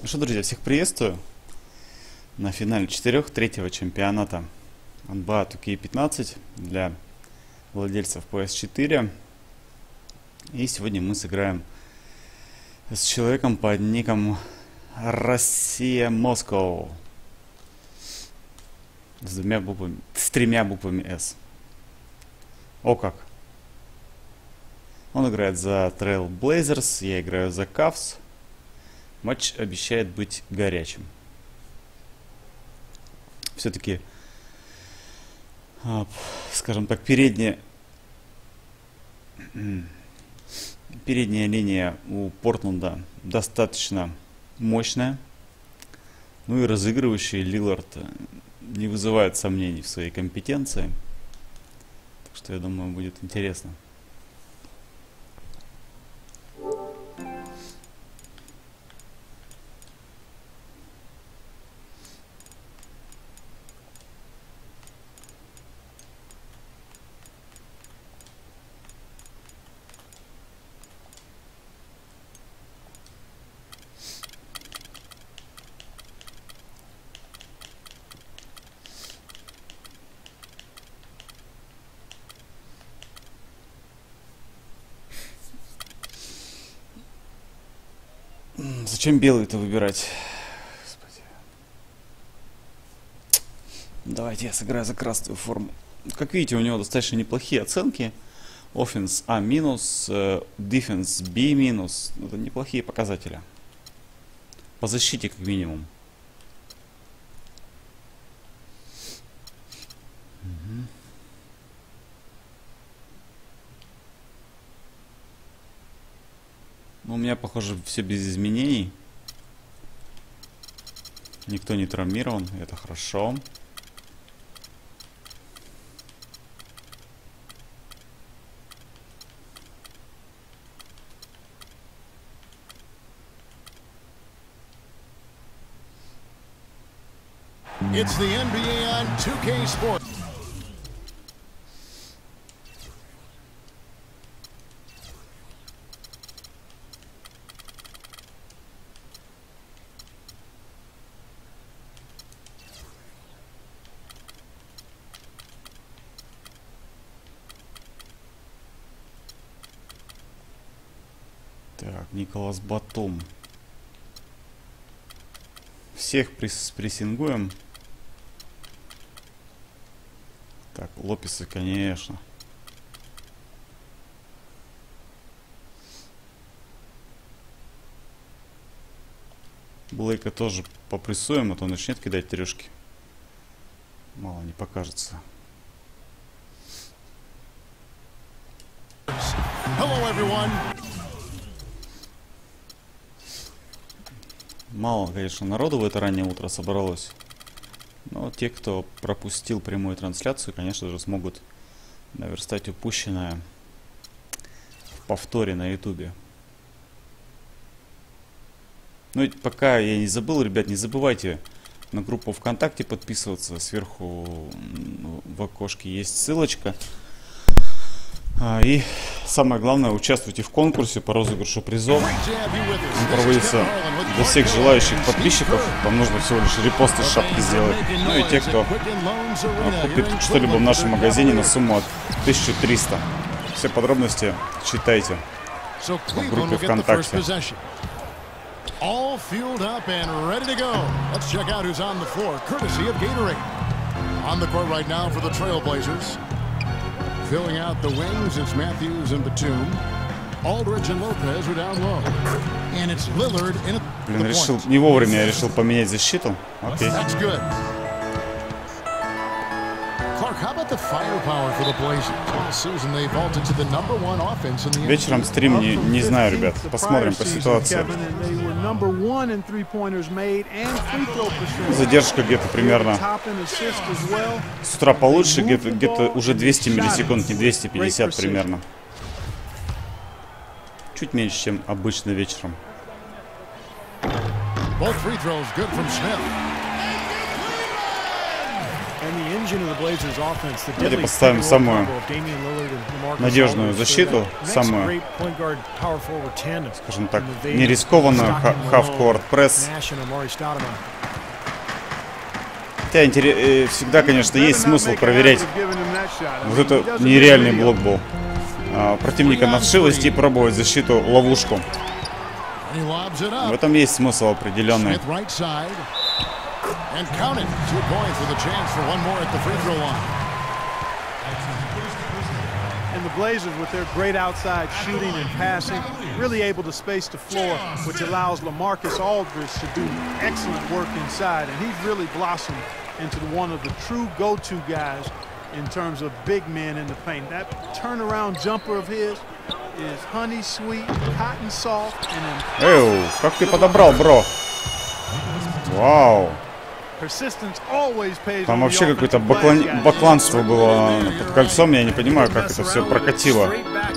Ну что, друзья, всех приветствую на финале 4-3 чемпионата НБА 2K15 для владельцев PS4. И сегодня мы сыграем с человеком под ником Россия Москва с тремя буквами S. О как! Он играет за Trail Blazers, я играю за Cavs. Матч обещает быть горячим. Все-таки, скажем так, передняя линия у Портленда достаточно мощная. Ну и разыгрывающий Лиллард не вызывает сомнений в своей компетенции. Так что я думаю, будет интересно. Зачем белый-то выбирать? Господи. Давайте я сыграю за красную форму. Как видите, у него достаточно неплохие оценки. Offense А-, Defense B-. Это неплохие показатели. По защите, как минимум. У меня, похоже, все без изменений. Никто не травмирован, это хорошо. It's the NBA on 2K Sports. Так, Николас Батум. Всех прессингуем. Так, Лопесы, конечно. Блейка тоже попрессуем, а то начнет кидать трешки. Мало не покажется. Hello, everyone. Мало, конечно, народу в это раннее утро собралось. Но те, кто пропустил прямую трансляцию, конечно же, смогут наверстать упущенное в повторе на ютубе. Ну и пока я не забыл, ребят, не забывайте на группу ВКонтакте подписываться. Сверху в окошке есть ссылочка. И самое главное, участвуйте в конкурсе по розыгрышу призов. Он проводится для всех желающих подписчиков. Вам нужно всего лишь репосты шапки сделать. Ну и те, кто купит что-либо в нашем магазине на сумму от 1300. Все подробности читайте в группе ВКонтакте. All fueled up and ready to go. Let's check out who's on the floor, courtesy of Gatorade. On the court right now for the Trailblazers. Filling out the wings, it's Matthews and Batum. Aldridge and Lopez are down low. And it's Lillard in a... Блин, решил, не вовремя я решил поменять защиту. Окей. That's good. Clark, how about the firepower for the Blazers? All season they vaulted to the #1 offense in the NBA. Вечером стрим не знаю, ребят. Посмотрим по ситуации. Задержка где-то примерно. С утра получше, где-то уже 200 миллисекунд, не 250 примерно. Чуть меньше, чем обычно вечером. Давайте поставим самую надежную защиту, самую, скажем так, нерискованную half-court пресс. Хотя всегда, конечно, есть смысл проверять. Вот это нереальный блок был. Противника на вшивости и пробовать защиту, ловушку. В этом есть смысл определенный. And the Blazers, with their great outside shooting and passing, really able to space the floor, which allows LaMarcus Aldridge to do excellent work inside. And he's really blossomed into one of the true go-to guys in terms of big men in the paint. That turnaround jumper of his is honey sweet, cotton soft, and Эу, как ты подобрал, бро? Вау. Там вообще какое-то бакланство было под кольцом. Я не понимаю, как это все прокатило.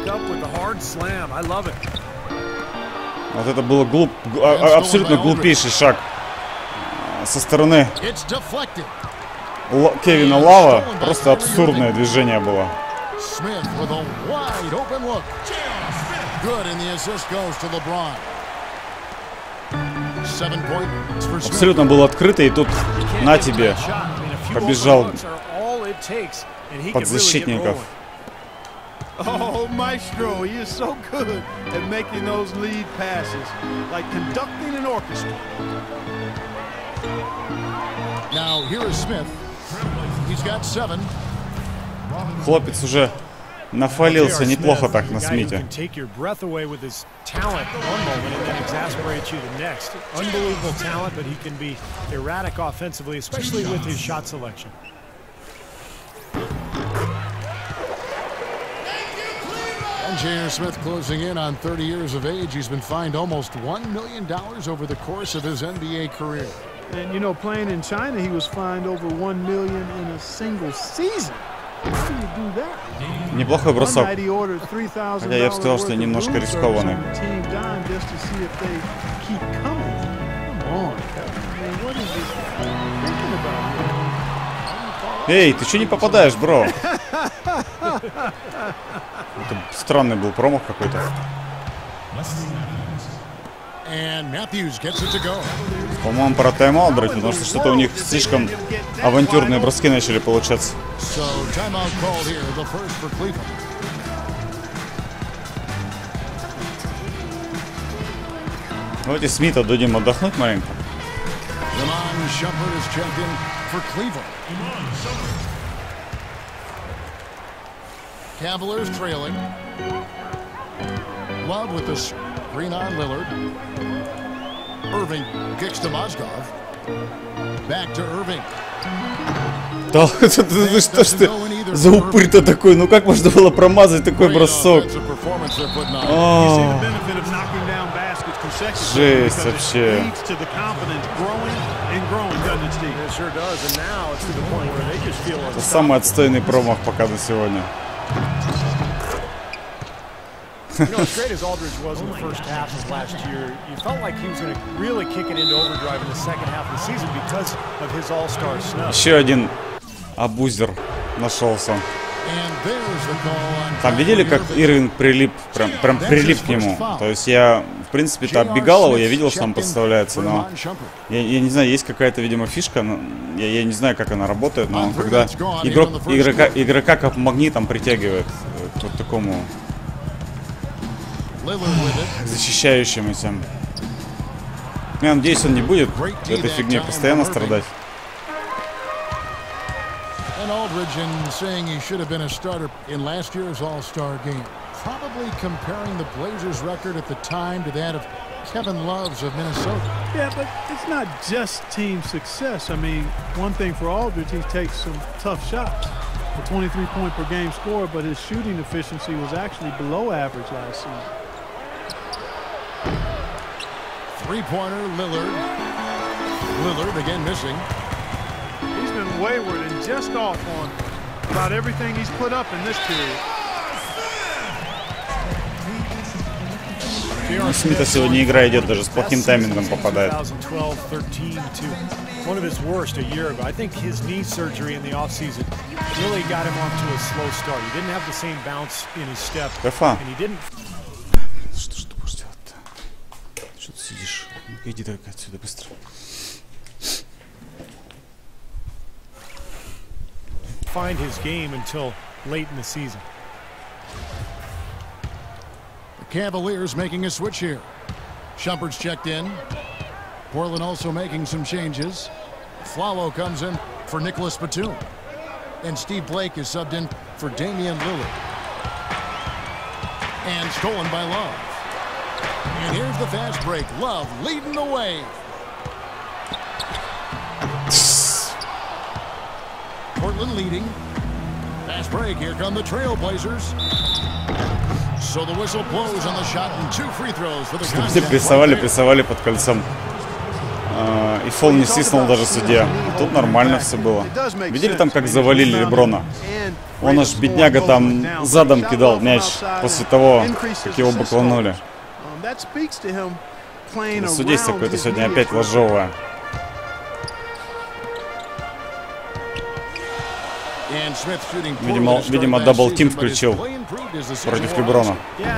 Вот это было абсолютно глупейший шаг со стороны Кевина Лава. Просто абсурдное движение было. Абсолютно был открытый, и тут на тебе побежал под защитников. Oh, Maestro, he is so good at making those lead passes, like conducting an orchestra. Now here is Smith. He's got 7. Хлопец уже нафалился неплохо так на Смите. J.R. Smith closing in on 30 years of age. He's been fined almost $1 million over the course of his NBA career. And, you know, playing in China, he was fined over $1 million in a single season. How do you do that? Неплохой бросок. Хотя я бы сказал, что немножко рискованный. Эй, ты что не попадаешь, бро? Это странный был промах какой-то. По-моему, пора тайм-аут брать, потому что что-то у них слишком авантюрные броски начали получаться. Давайте Смита дадим отдохнуть маленько. Cavaliers trailing. Love with the screen on Lillard. Irving kicks to Mozgov. Back to Irving. Да, что ж ты за упырь-то такой? Ну как можно было промазать такой бросок? Жесть вообще. Это самый отстойный промах пока на сегодня. You know, as great as Aldridge was in the first half of last year, you felt like he was going to really kick it into overdrive in the second half of the season because of his all-star snub. Еще один абузер нашелся. Там видели, как Ирвинг прилип, прям прилип к нему? То есть я, в принципе-то, оббегал его, я видел, что он подставляется, но я не знаю, есть какая-то, видимо, фишка, я не знаю, как она работает, но когда игрока как магнитом притягивает к вот такому защищающемуся. Я надеюсь, он не будет этой фигней постоянно страдать. Aldridge and saying he should have been a starter in last year's All-Star game. Probably comparing the Blazers record at the time to that of Kevin Love's of Minnesota. Yeah, but it's not just team success. I mean, one thing for Aldridge, he takes some tough shots. A 23-point per game score, but his shooting efficiency was actually below average last season. Three-pointer, Lillard. Lillard again missing. He's been wayward and just off on about everything he's put up in this period. Ну, Смита сегодня игра идет, даже с плохим таймингом попадает. One of his worst a year ago. I think his knee surgery in the offseason really got him off to a slow start. He didn't have the same bounce in his step. Кафа. And he didn't. Что ж ты будешь делать-то? Что ты сидишь? Ну-ка иди только отсюда быстро. Find his game until late in the season. The Cavaliers making a switch here. Shumpert's checked in. Portland also making some changes. Flalo comes in for Nicholas Batum. And Steve Blake is subbed in for Damian Lillard. And stolen by Love. And here's the fast break. Love leading the way. Portland leading. Fast break. Here come the Trailblazers. So the whistle blows on the shot and 2 free throws for the Все прессовали под кольцом. И фол не свистнул даже судья. Тут нормально все было. Видели там, как завалили Леброна? Он аж бедняга там задом кидал мяч после того, как его бакланули. Судейство какое-то сегодня опять ложовое. Видимо, даблтим включил против Леброна.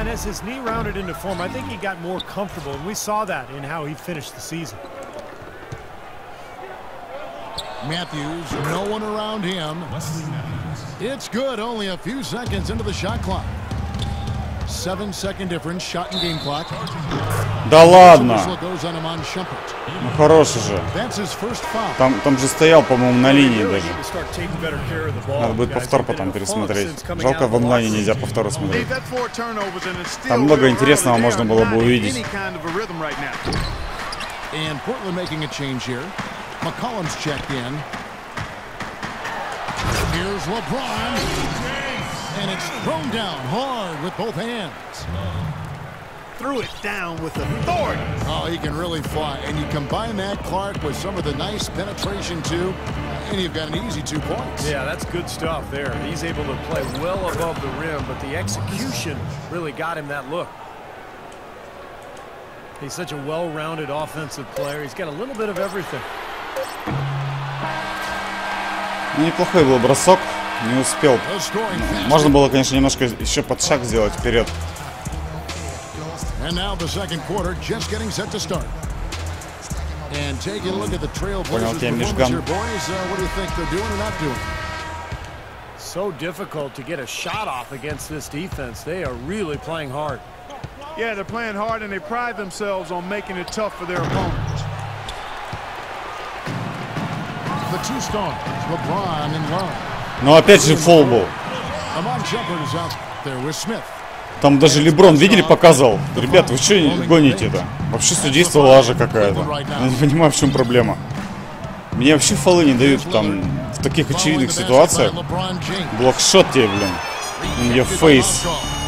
Matthews, no one around him. It's good, only a few seconds into the shot clock. 7-second difference, shot and game clock. Да ладно! Ну хороший же. Там же стоял, по-моему, на линии даже. Надо будет повтор потом пересмотреть. Жалко, в онлайне нельзя повторы смотреть. Там много интересного можно было бы увидеть. McCollum's checked in. Here's LeBron. And it's thrown down hard with both hands. Threw it down with authority. Oh, he can really fly. And you combine that, Clark, with some of the nice penetration, too, and you've got an easy 2 points. Yeah, that's good stuff there. He's able to play well above the rim, but the execution really got him that look. He's such a well-rounded offensive player. He's got a little bit of everything. Ну, неплохой был бросок, не успел. Можно было, конечно, немножко еще под шаг сделать вперед. Понял, тебя Мишган. So difficult to get a shot off against this defense. They are really playing hard. Yeah, they're playing hard and they pride themselves on making it tough for their opponents. The 2 stars, LeBron and Love. Но опять же фол был. Там даже Леброн, видели, показывал. Ребят, вы что гоните-то? Вообще судейство лажа какая-то. Я не понимаю, в чем проблема. Мне вообще фолы не дают там в таких очевидных ситуациях. Блокшот тебе, блин. In your face.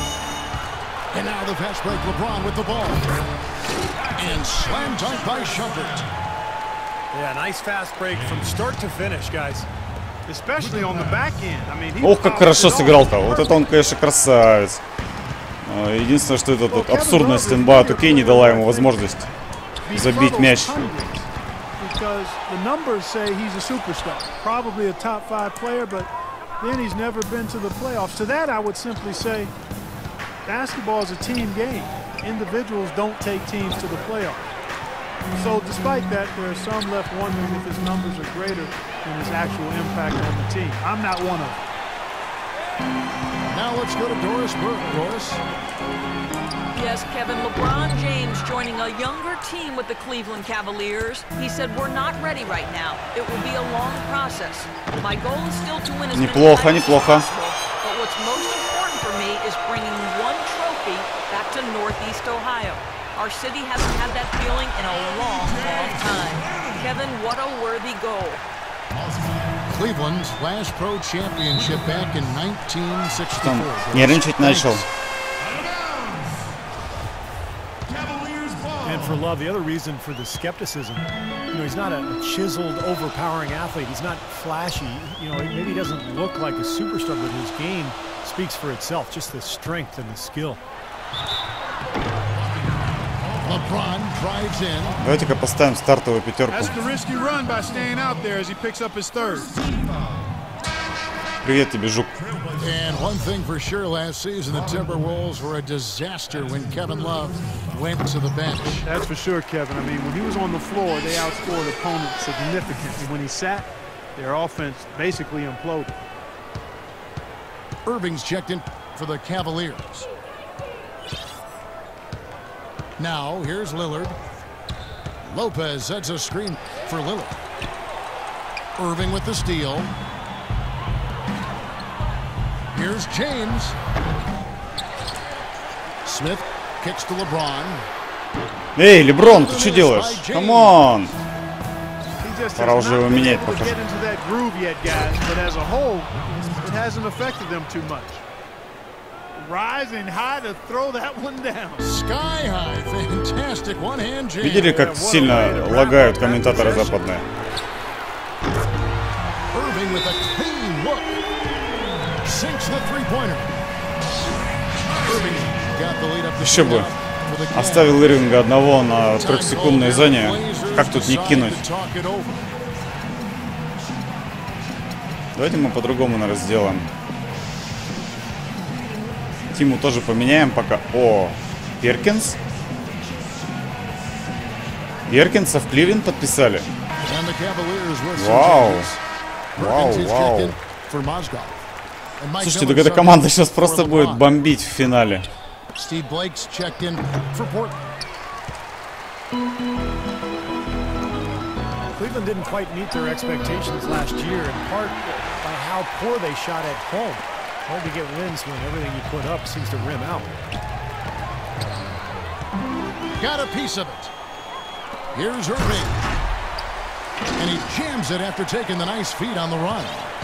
Yeah, nice fast break from start to finish, guys. Especially on the back end. I mean, Ох, как хорошо сыграл-то. Вот это он, конечно, красавец. Единственное, что это тут абсурдная стрельба от Окей не дала ему возможность забить мяч. Because the numbers say he's a superstar, probably a top 5 player, but then he's never been to the playoffs. To that, I would simply say, basketball is a team game. Individuals don't take teams to the playoffs. So despite that, there are some left wondering if his numbers are greater than his actual impact on the team. I'm not one of them. Now let's go to Doris Burke. Doris? Yes, Kevin, LeBron James joining a younger team with the Cleveland Cavaliers. He said, we're not ready right now. It will be a long process. My goal is still to win as many titles as possible. But what's most important for me is bringing 1 trophy back to Northeast Ohio. Our city hasn't had that feeling in a long, long time. Kevin, what a worthy goal. Cleveland's last pro championship back in 1964. Нервничать начал. And for Love, the other reason for the skepticism, he's not a chiseled, overpowering athlete. He's not flashy. Maybe he doesn't look like a superstar, but his game speaks for itself. Just the strength and the skill. LeBron drives in. Давайте-ка поставим стартовую пятерку. That's the risky run by staying out there as he picks up his third. Привет тебе, Жук. And one thing for sure, last season the Timberwolves were a disaster when Kevin Love went to the bench. That's for sure, Kevin. I mean, when he was on the floor, they outscored opponents significantly. When he sat, their offense basically imploded. Irving's checked in for the Cavaliers. Now, here's Lillard. Lopez sets a screen for Lillard. Irving with the steal. Here's James. Smith kicks to LeBron. Эй, Леброн, ты что делаешь? Камон! Пора уже его менять, похоже. Видели, как сильно лагают комментаторы западные? Еще бы. Оставил Ирвинга одного на 3-секундной зоне. Как тут не кинуть? Давайте мы по-другому, наверное, сделаем. Тиму тоже поменяем пока. О, Перкинс. Перкинса в Кливленд подписали. Вау. Вау, вау. Слушайте, так эта команда сейчас просто будет бомбить в финале. Cleveland didn't quite meet their expectations last year, in part by how poor they shot at home. Hard to get wins when everything you put up seems to rim out. Got a piece of it. Here's Irving. And he jams it after taking the nice feed on the run.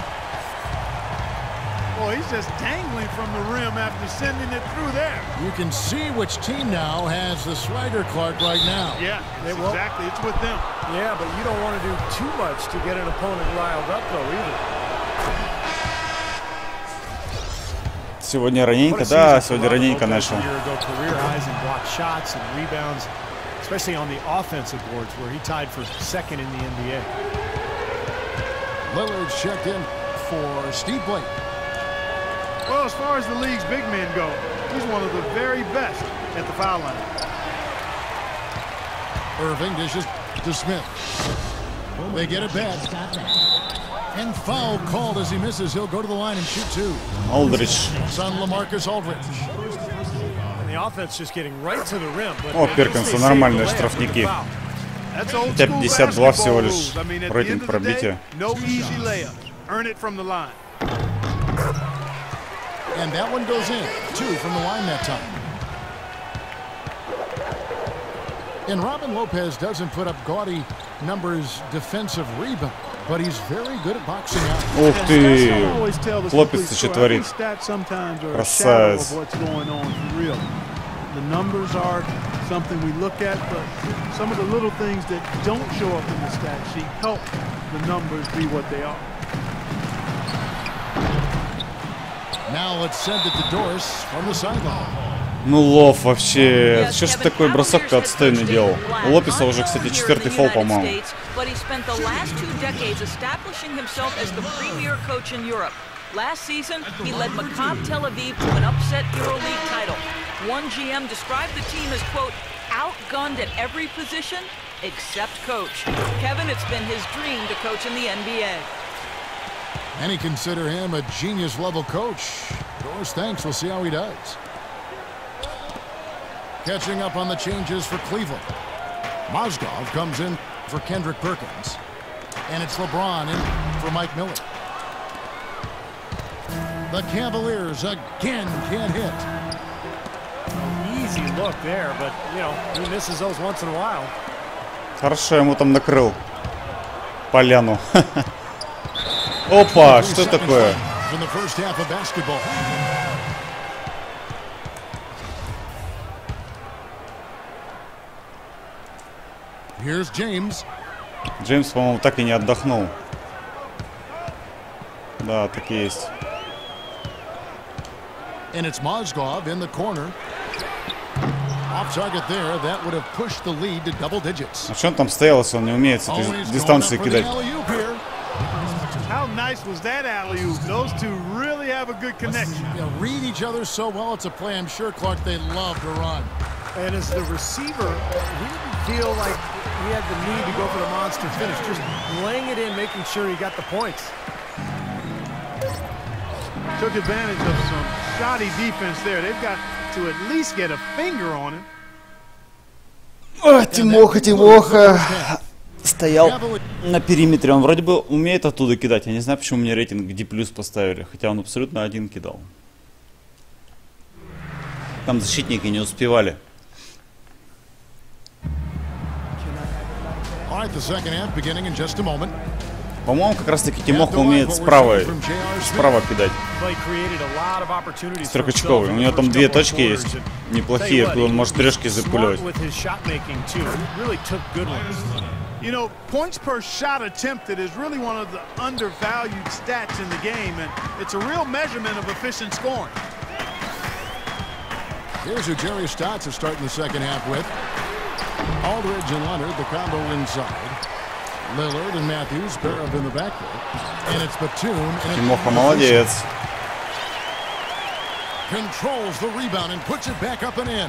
Boy, he's just dangling from the rim after sending it through there. You can see which team now has the swagger, Clark, right now. Yeah, exactly. It's with them. Yeah, but you don't want to do too much to get an opponent riled up, though, either. Сегодня раненько, да, сегодня раненько начал. Especially on the offensive boards, where he tied for second in the NBA. Lillard checked in for Steve Blake. Well, as far as the league's big men go, he's one of the very best at the foul line. Irving dishes to Smith. They get it back. And foul called as he misses. He'll go to the line and shoot two. Олдридж. Son LaMarcus Aldridge. The offense just getting right to the rim. О, Перкинса нормальные штрафники. Хотя 52 всего лишь рейтинг пробития. And that one goes in. Two from the line that time. And Robin Lopez doesn't put up gaudy numbers defensive rebound, but he's very good at boxing out. Ух ты! Хлопец что творит. Красавец. The numbers are something we look at, but some of the little things that don't show up in the stat sheet help the numbers be what they are. Now let's send it to Doris from the sideline. Ну, Лов вообще. Что ж такой бросок-то отстойный делал? У Лопеса уже, кстати, 4-й фол, по-моему. Last season, he led Maccabi Tel Aviv to an upset EuroLeague title. One GM described the team as, quote, outgunned at every position except coach. Kevin, it's been his dream to coach in the NBA. Many consider him a genius-level coach. Doris thinks we'll see how he does. Catching up on the changes for Cleveland. Mozgov comes in for Kendrick Perkins. And it's LeBron in for Mike Miller. The Cavaliers again can't hit. Easy look there, but, you know, he misses those once in a while. Хорошо ему там накрыл поляну. Опа, что такое? Here's James. Джеймс, по-моему, так и не отдохнул. Да, так и есть. And it's Mozgov in the corner. Off target there, that would have pushed the lead to double digits. А что он там стоял, если он не умеет с этой дистанции кидать? How nice was that alley-oop? Those two really have a good connection. You know, read each other so well. It's a play I'm sure, Clark, they love to run. And as the receiver, he didn't feel like he had the need to go for the monster finish. Just laying it in, making sure he got the points. Took advantage of some shoddy defense there. They've got to at least get a finger on him. Ой, Тимоха. Стоял на периметре. Он вроде бы умеет оттуда кидать. Я не знаю, почему мне рейтинг D+ поставили. Хотя он абсолютно один кидал. Там защитники не успевали. По-моему, как раз таки Тимоха умеет справа кидать. С трехочковой. У него там 2 точки есть неплохие, откуда он может трешки запуливать. You know, points per shot attempted is really one of the undervalued stats in the game, and it's a real measurement of efficient scoring. Here's who Jerry Stotts is starting the second half with. Aldridge and Leonard, the combo inside. Lillard and Matthews pair up in the backcourt. And it's Batum. Тимоха молодец. Controls the rebound and puts it back up and in.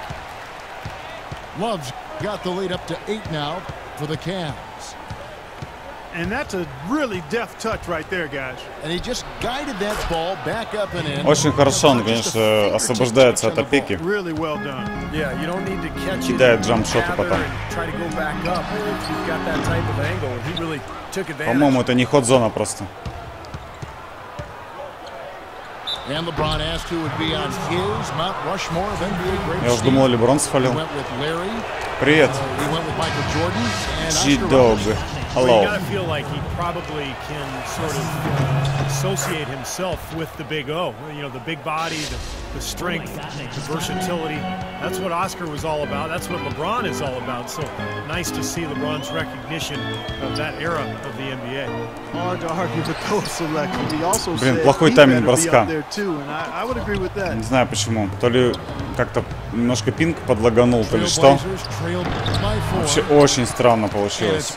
Love's got the lead up to 8 now for the Cavs. And that's a really deft touch right there, guys. And he just guided that ball back up and in. Очень хорошо он, конечно, освобождается от опеки. Really well done. Yeah, you don't need to catch it. Кидает джамп-шоты потом. Try to go back up if you've got that type of angle. He really took advantage. По-моему, это не ход-зона просто. And LeBron asked who would be on his Mount Rushmore of NBA greats. Я уж думал, Леброн свалил. Привет. G-Dog. Hello. You gotta feel like he probably can sort of associate himself with the Big O. You know, the big body, the strength, the versatility. That's what Oscar was all about. That's what LeBron is all about. So nice to see LeBron's recognition of that era of the NBA. Hard to argue with those selections. He also Блин, said плохой he тайминг better be броска. up there too, and I would agree with that. Не знаю почему. То ли как-то немножко пинг подлаганул, то ли что. Вообще очень странно получилось.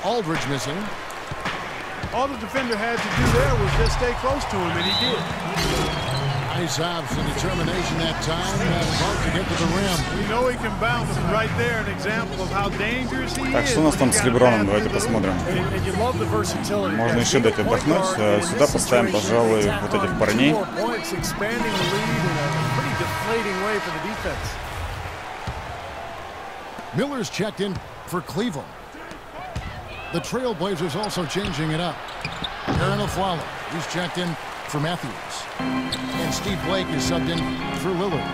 All the defender had to do there was just stay close to him, and he did. Nice abs and determination that time to get to the rim. We know he can bounce, and right there an example of how dangerous he is. Так, что у нас там с Леброном? Давайте посмотрим. Можно еще дать отдохнуть. Сюда поставим, пожалуй, вот этих парней. Miller's checked in for Cleveland. The Trailblazers also changing it up. Aaron Aflalo, he's checked in for Matthews. And Steve Blake is subbed in for Lillard.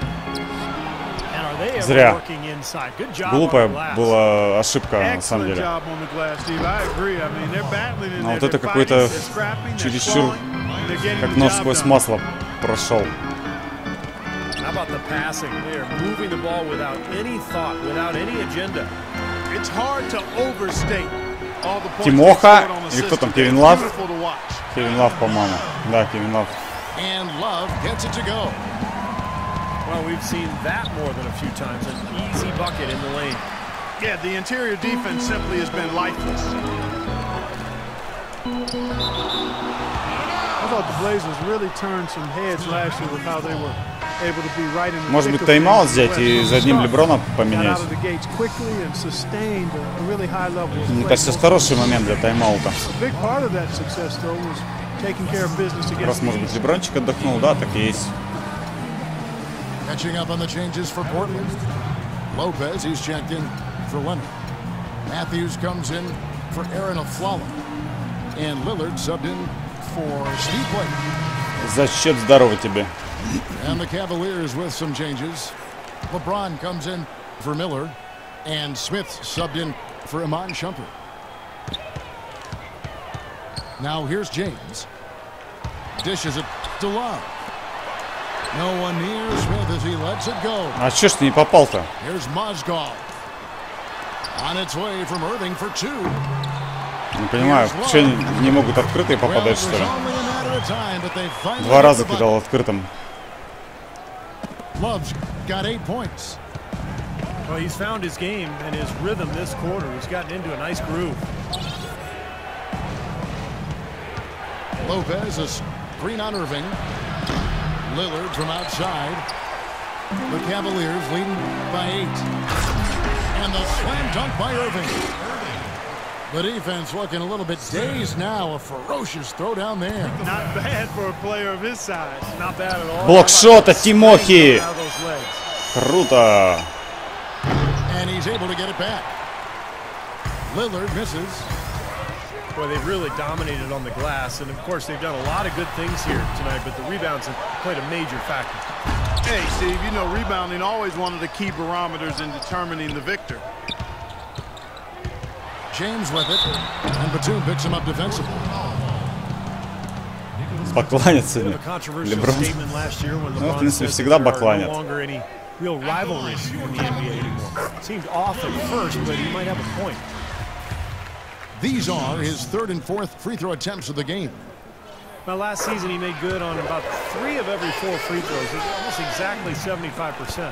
Зря. Глупая была ошибка, на самом деле. Но вот это какой-то чересчур, как нож сквозь масло прошел. How about the passing? They are moving the ball without any thought, without any agenda. It's hard to overstate all the points. Тимоха или кто там? Кевин Лав? Кевин Лав, по-моему. Да, Кевин Лав. And Love gets it to go. Well, we've seen that more than a few times. An easy bucket in the lane. Yeah, the interior defense simply has been lifeless. I thought the Blazers really turned some heads last year with how they were able to be right in the. Может быть, тайм-аут взять и за одним Леброна поменять? Мне кажется, это хороший момент для тайм-аута. Как раз, может быть, Лебрончик отдохнул, да, так и есть. Catching up on the changes for Portland. Lopez, he's checked in for Leonard. Matthews comes in for Aaron Aflalo. And Lillard subbed in for Steve Blake. За счет здорово тебе. And the Cavaliers with some changes. LeBron comes in for Miller. And Smith subbed in for Iman Shumpert. Now here's James. Dishes it to Love. No one near Smith as he lets it go. А чё ж ты не попал-то? Here's Mozgov. On its way from Irving for 2. Не понимаю, что не могут открытые попадать, что ли? 2 раза кидал открытым. Love's got 8 points. Well, he's found his game and his rhythm this quarter. He's gotten into a nice groove. Lopez is screen on Irving. Lillard from outside. The Cavaliers leading by 8. And the slam dunk by Irving. The defense looking a little bit dazed now. A ferocious throw down there. Not bad for a player of his size. Not bad at all. Блокшот от Тимохи. Круто. And he's able to get it back. Lillard misses. Boy, they've really dominated on the glass, and of course they've done a lot of good things here tonight, but the rebounds have played a major factor. Hey, Steve, you know rebounding always one of the key barometers in determining the victor. James with it, and Batum picks him up defensively. Бакланит сегодня. Леброн. Ну, в принципе, всегда бакланит. Real rivalries in the NBA anymore. Seemed off at first, but he might have a point. These are his 3rd and 4th free throw attempts of the game. Now, last season he made good on about 3 of every 4 free throws, almost exactly 75%.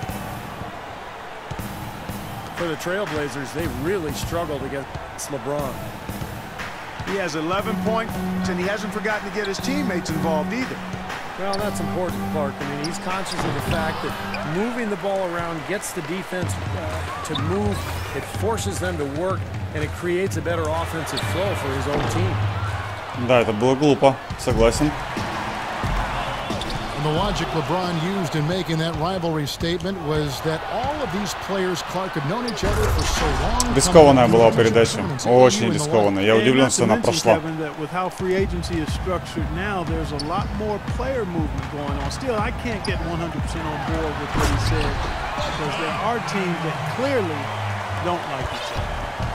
For the Trailblazers, they really struggled against LeBron. He has 11 points, and he hasn't forgotten to get his teammates involved either. Well, that's important, Clark. I mean, he's conscious of the fact that moving the ball around gets the defense to move. It forces them to work, and it creates a better offensive flow for his own team. Да, это было глупо, согласен. And the logic LeBron used in making that rivalry statement was that all of these players, Clark, have known each other for so long. Рискованная была передача. Очень рискованная. Я удивлен, что она прошла. With how free agency is structured now, there's a lot more player movement going on. Still, I can't get 100% on board with what he said because there are teams that clearly don't like each other.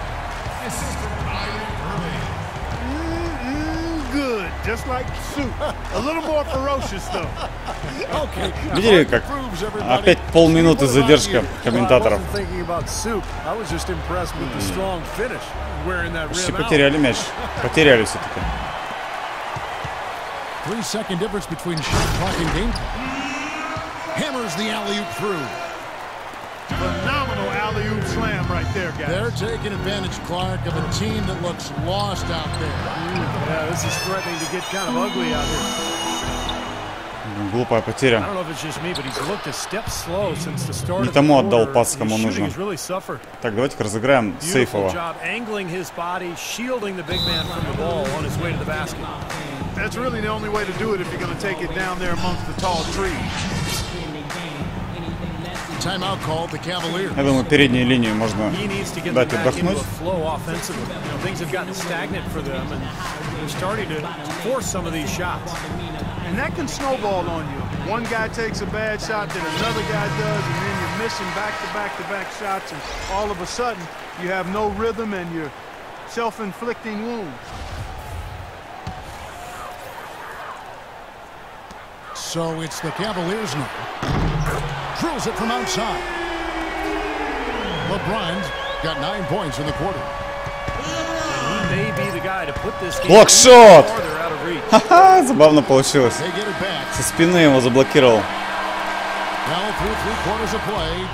Good, just like soup. A little more ferocious though. Видели, как опять полминуты задержка комментаторов? Почти потеряли мяч. Потеряли все-таки. 3-second difference between shot clock and game. Hammers the alley-oop through. Phenomenal alley-oop slam right there, guys. They're taking advantage, Clark, of a team that looks lost out there. Yeah, this is threatening to get kind of ugly out here. Глупая потеря. Не тому отдал пас, кому нужно. Так, давайте-ка разыграем Сейфова. That's really the only way to do it if you're going to take it down there amongst the tall trees. Timeout called the Cavaliers. Я думаю, переднюю линию можно дать отдохнуть. And that can snowball on you. One guy takes a bad shot, then another guy does, and then you're missing back-to-back shots, and all of a sudden you have no rhythm and you're self-inflicting wounds. So it's the Cavaliers now. Drills it from outside. LeBron's got 9 points in the quarter. He may be the guy to put this game Блокшот! farther out of reach. Ха-ха, забавно получилось. They get it back. Со спины его заблокировал. Now through 3 quarters of play.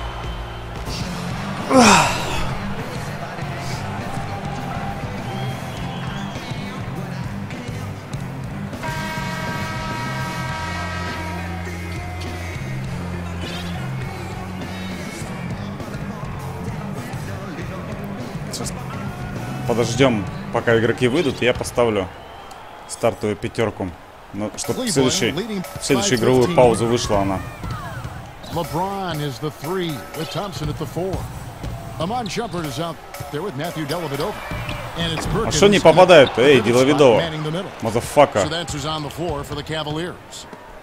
Сейчас подождем, пока игроки выйдут, и я поставлю стартовую пятерку. Ну, чтобы в следующую игровую паузу вышла она. LeBron is the 3 with Thompson at the 4. Amon Shumpert is out there with Matthew Dellavedova. And it's Perkins. А что не попадает-то? Эй, Делавидова. Мазафака. So that's who's on the floor for the Cavaliers.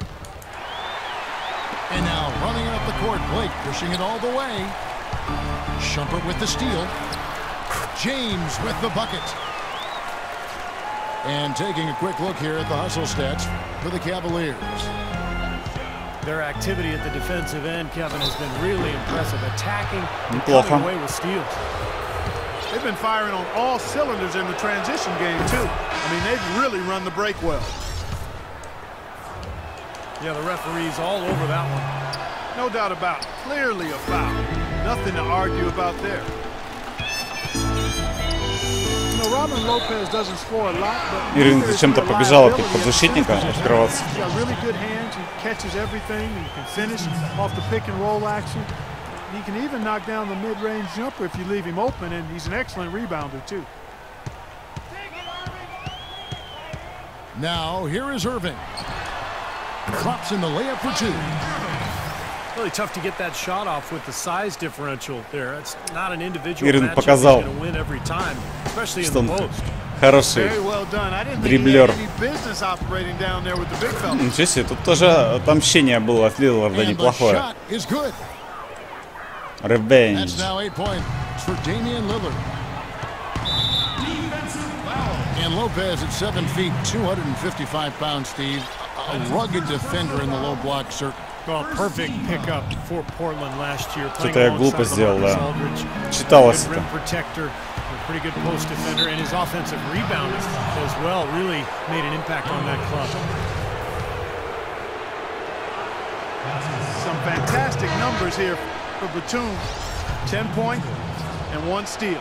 And now running up the court, Blake pushing it all the way. Shumpert with the steal. James with the bucket. And taking a quick look here at the hustle stats for the Cavaliers. Their activity at the defensive end, Kevin, has been really impressive. Attacking and Неплохо. coming away with steals. They've been firing on all cylinders in the transition game, too. I mean, they've really run the break well. Yeah, the referee's all over that one. No doubt about it. Clearly a foul. Nothing to argue about there. You know, Robin Lopez doesn't score a lot, but Ирвинг зачем-то побежал от подзащитника открываться. he's got really good hands. He catches everything. He can finish off the pick and roll action. He can even knock down the mid-range jumper if you leave him open, and he's an excellent rebounder too. Now, here is Irving. Drops in the layup for two. Really tough to get that shot off with the size differential there. It's not an individual Ирвинг matchup показал, that's going to win every time, especially in что the он post. хороший Very well done. I didn't think he дриблер. had any business operating down there with the big fella. Ничего себе, тут тоже отомщение было от Лилларда And the неплохое. shot is good. Revenge. That's now 8 points for Damian Lillard. And Lopez at 7 feet, 255 pounds, Steve. A rugged defender in the low block, certainly. Well, perfect pickup for Portland last year. Что-то я глупо сделал, да. Chitалось Читалось rim это. protector, a pretty good post defender, and his offensive rebound as well really made an impact on that club. Some fantastic numbers here for Batum. 10 points and 1 steal.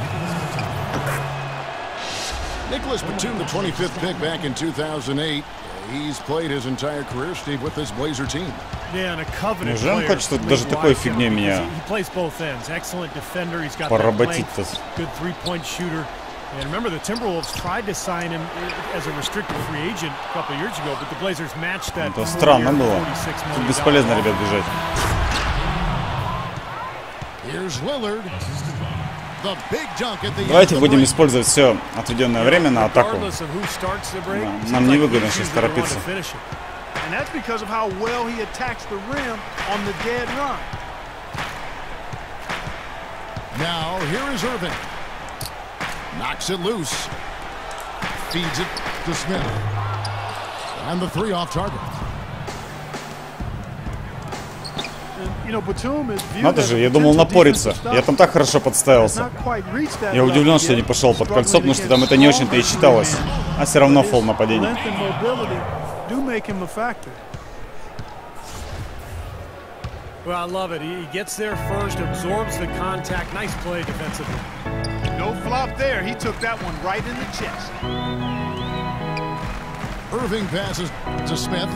Nicholas Batum, the 25th pick back in 2008. He's played his entire career, Steve, with this Blazer team. Yeah, and a coveted Неужели он player. хочет, что даже такой фигней меня He plays both ends. Excellent defender. He's got that поработить-то? length, good three-point shooter. And remember, the Timberwolves tried to sign him as a restricted free agent a couple of years ago, but the Blazers matched that. Это странно было. $46 Тут million бесполезно, ребят, бежать. Here's Lillard. The big dunk at the end Давайте of the будем break. использовать все отведенное время на атаку. Regardless of who starts the break, Да, seems нам like невыгодно he's сейчас usually the one to торопиться. finish it. And that's because of how well he attacks the rim on the dead run. Now, here is Irving. Knocks it loose. Feeds it to Smith. And the three off target. And, you know, Batum is viewed Надо as же, a я думал potential напориться. defensive Я там так хорошо Has подставился. not quite reached that Я удивлен, level что не yet. пошел под кольцо, потому что там Struggling это не очень-то и against считалось. small А все равно men. фол нападение. Length and mobility do make him a factor. Well, I love it. He gets there first, absorbs the contact. Nice play defensively. No flop there. He took that one right in the chest. Irving passes to Smith.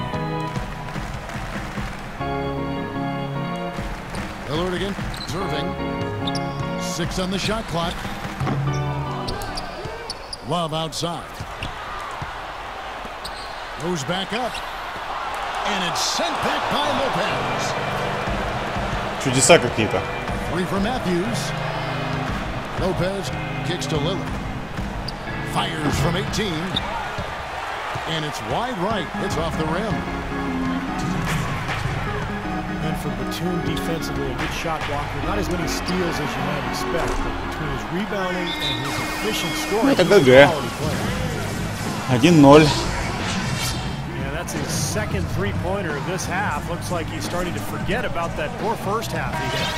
Lillard again. It's Irving. 6 on the shot clock. Love outside. Goes back up. And it's sent back by Lopez. Чудеса какие-то. 3 for Matthews. Lopez kicks to Lillard. Fires from 18. And it's wide right. It's off the rim. And for Batum defensively, a good shot blocker. Not as many steals as you might expect, but between his rebounding and his efficient scoring, Это he's ГГ. a quality player. 1-0. Yeah, that's his second three-pointer of this half. Looks like he's starting to forget about that poor first half he had.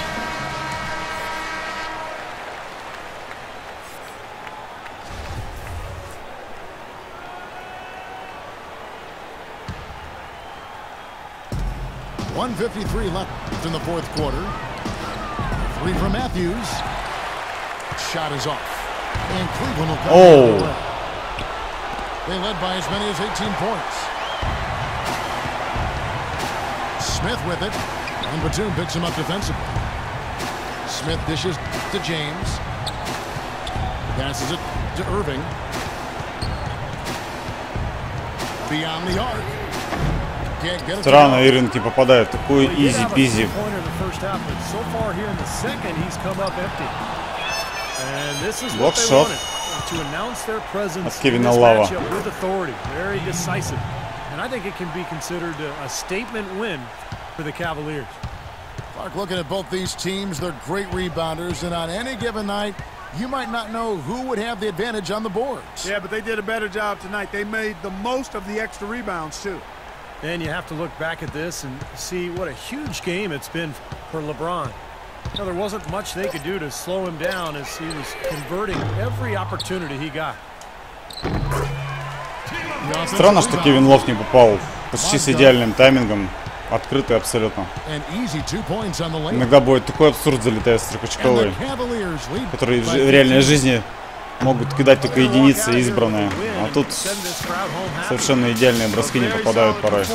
.153 left in the fourth quarter. 3 from Matthews. Shot is off. And Cleveland will come Oh. the other way. They led by as many as 18 points. Smith with it. And Batum picks him up defensively. Smith dishes to James. Passes it to Irving. Beyond the arc. Can't get it to Странно, go. Ирвинг не попадает. Такой Well, he did have a изи-пизи. three-pointer in the first half, but so far here in the second, he's come up empty. And this is Block what they shot. wanted, to announce their presence От Кевина in this Лава. matchup with authority. Very decisive. And I think it can be considered a statement win for the Cavaliers. Clark, looking at both these teams, they're great rebounders, and on any given night, you might not know who would have the advantage on the boards. Yeah, but they did a better job tonight. They made the most of the extra rebounds, too. And you have to look back at this and see what a huge game it's been for LeBron. You know, there wasn't much they could do to slow him down as he was converting every opportunity he got. Странно, что Кевин Лов не попал почти с идеальным таймингом. открытый абсолютно. An easy 2 points on the layup. Иногда будет такой абсурд, залетает с And the трехочковой, Cavaliers lead которые в by реальной 15. жизни могут кидать только единицы избранные. А тут совершенно идеальные броски не попадают порой.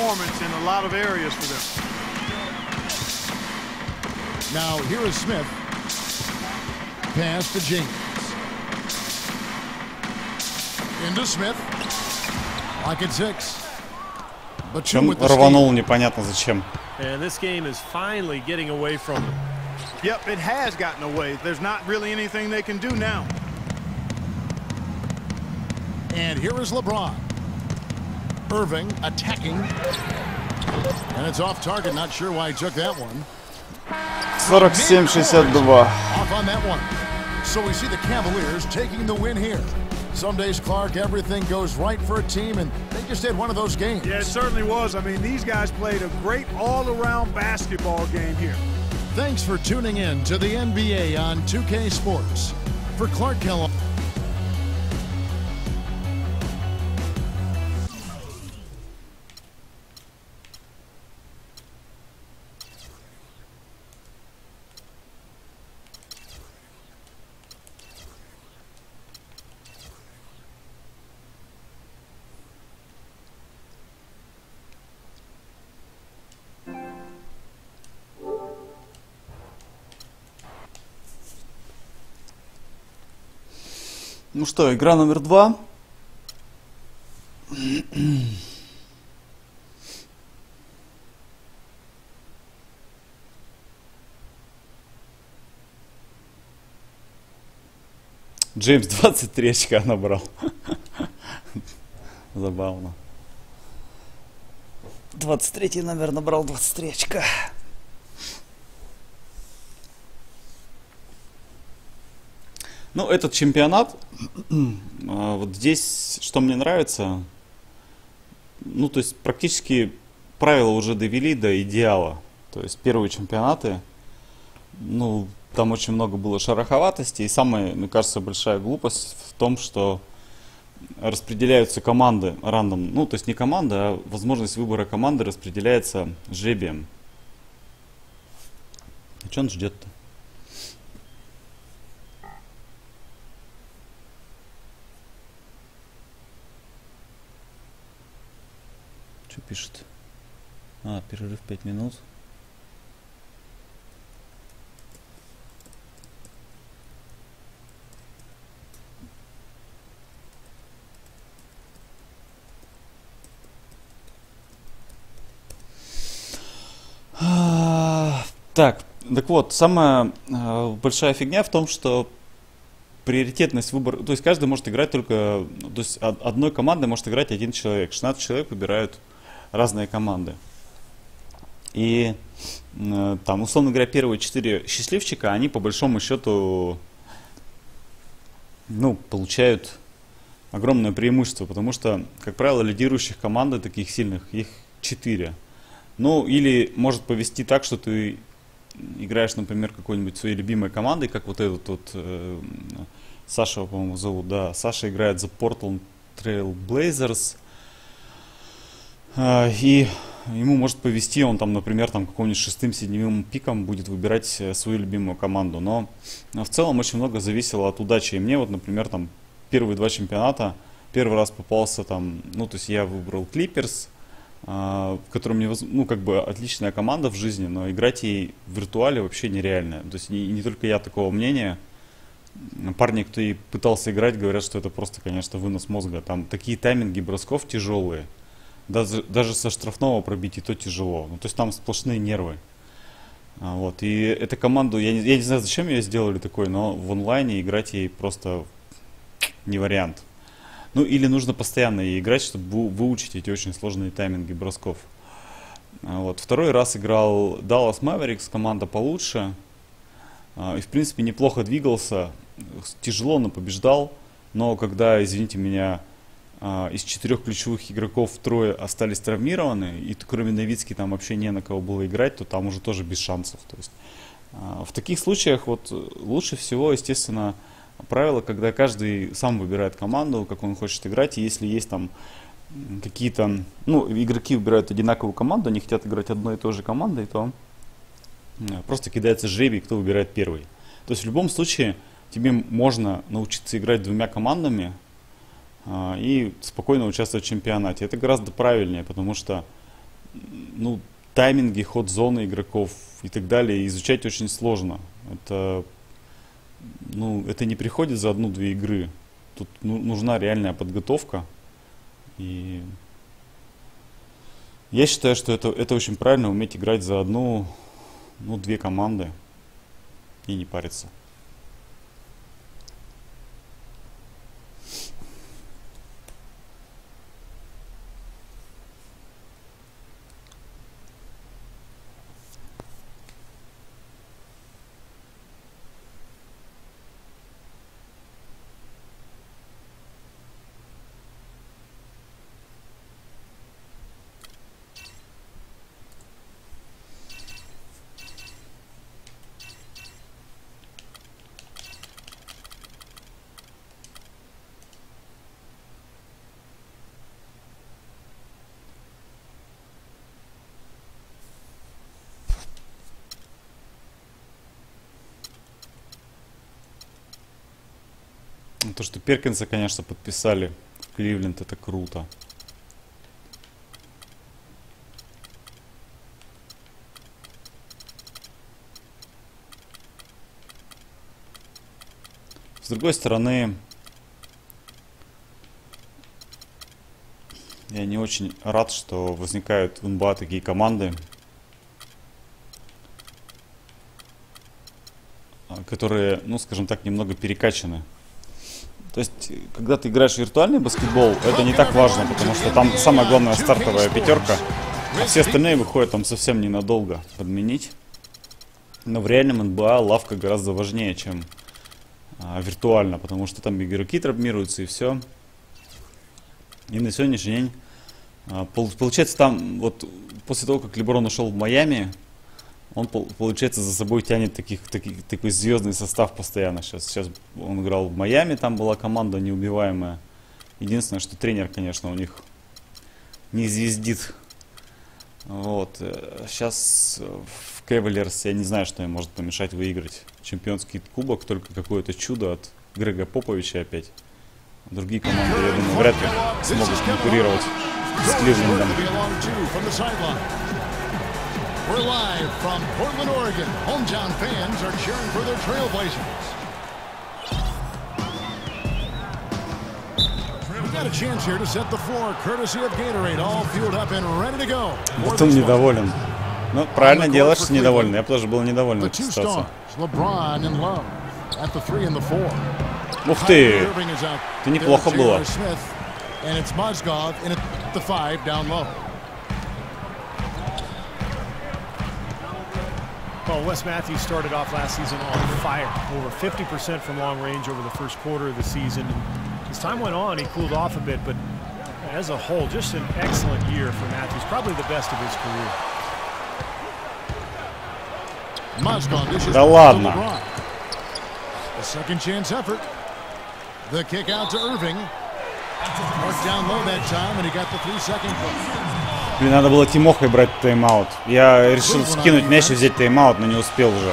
Now here is Smith. Pass to James. Into Smith. Pocket 6. But two Он with the steal. рванул непонятно зачем. And this game is finally getting away from them. Yep, it has gotten away. There's not really anything they can do now. And here is LeBron. Irving attacking. And it's off target. Not sure why he took that one. 47-62. Off on that one. So we see the Cavaliers taking the win here. Some days, Clark, everything goes right for a team, and they just had one of those games. Yeah, it certainly was. I mean, these guys played a great all-around basketball game here. Thanks for tuning in to the NBA on 2K Sports. For Clark Kellogg. Ну что, игра номер 2. Джеймс 23 очка набрал. Забавно. 23 номер набрал 23 очка. Ну, этот чемпионат, вот здесь, что мне нравится, ну, то есть практически правила уже довели до идеала. То есть первые чемпионаты, ну, там очень много было шероховатости. И самая, мне кажется, большая глупость в том, что распределяются команды рандом. Ну, то есть не команда, а возможность выбора команды распределяется жребием. А что он ждет-то? Что пишет? А, перерыв 5 минут. Так вот, самая большая фигня в том, что приоритетность выбора, то есть каждый может играть только, то есть одной командой может играть один человек, 16 человек выбирают разные команды. И там, условно говоря, первые 4 счастливчика, они по большому счету, ну, получают огромное преимущество, потому что, как правило, лидирующих команд таких сильных, их 4. Ну, или может повести так, что ты играешь, например, какой-нибудь своей любимой командой, как вот этот вот Саша, по-моему, зовут, да, Саша играет за Portland Trail Blazers, и ему может повести, он там, например, там каким-нибудь 6-7 пиком будет выбирать свою любимую команду, но в целом очень много зависело от удачи, и мне вот, например, там первые 2 чемпионата, первый раз попался там, ну, то есть я выбрал Clippers, в котором мне, ну, как бы отличная команда в жизни, но играть ей в виртуале вообще нереально. То есть не только я такого мнения. Парни, кто и пытался играть, говорят, что это просто, конечно, вынос мозга. Там такие тайминги бросков тяжелые. Даже со штрафного пробить и то тяжело. Ну, то есть там сплошные нервы. Вот. И эту команду, я не знаю, зачем ее сделали такой, но в онлайне играть ей просто не вариант. Ну, или нужно постоянно ей играть, чтобы выучить эти очень сложные тайминги бросков. Вот. Второй раз играл Dallas Mavericks, команда получше. И, в принципе, неплохо двигался. Тяжело, но побеждал. Но когда, извините меня, из 4 ключевых игроков 3 остались травмированы, и кроме Новицки там вообще не на кого было играть, то там уже тоже без шансов. То есть, в таких случаях вот лучше всего, естественно, правило, когда каждый сам выбирает команду, как он хочет играть, и если есть там какие-то, ну, игроки выбирают одинаковую команду, они хотят играть одной и той же командой, то просто кидается жребий, кто выбирает первый. То есть в любом случае тебе можно научиться играть двумя командами и спокойно участвовать в чемпионате. Это гораздо правильнее, потому что, ну, тайминги, ход зоны игроков и так далее изучать очень сложно. Это, ну, это не приходит за одну-две игры. Тут нужна реальная подготовка. И я считаю, что это очень правильно, уметь играть за одну, ну, две команды и не париться. То, что Перкинса, конечно, подписали в Кливленд, это круто. С другой стороны, я не очень рад, что возникают в НБА такие команды, которые, ну, скажем так, немного перекачаны. То есть, когда ты играешь в виртуальный баскетбол, это не так важно, потому что там самая главная стартовая пятерка, а все остальные выходят там совсем ненадолго подменить. Но в реальном НБА лавка гораздо важнее, чем виртуально, потому что там игроки травмируются и все. И на сегодняшний день, получается, там вот после того, как Леброн ушел в Майами, он, получается, за собой тянет такой звездный состав постоянно. Сейчас он играл в Майами, там была команда неубиваемая. Единственное, что тренер, конечно, у них не звездит. Вот. Сейчас в Cavaliers я не знаю, что им может помешать выиграть чемпионский кубок, только какое-то чудо от Грега Поповича опять. Другие команды, я думаю, вряд ли смогут конкурировать с Кливлендом. We're live from Portland, Oregon. Hometown fans are cheering for their Trailblazers. We've got a chance here to set the floor, courtesy of Gatorade, all fueled up and ready to go. Вот он недоволен. Ну, правильно делаешь, что недоволен. Я бы тоже был недоволен этой ситуацией. Ух ты! Ты неплохо было. Well, Wes Matthews started off last season on fire, over 50% from long range over the first quarter of the season. And as time went on, he cooled off a bit, but as a whole, just an excellent year for Matthews, probably the best of his career. Да ладно. A second chance effort. The kick out to Irving. Marked down low that time, and he got the 3-second play. Мне надо было Тимохой брать тайм-аут. Я решил скинуть мяч и взять тайм-аут, но не успел уже.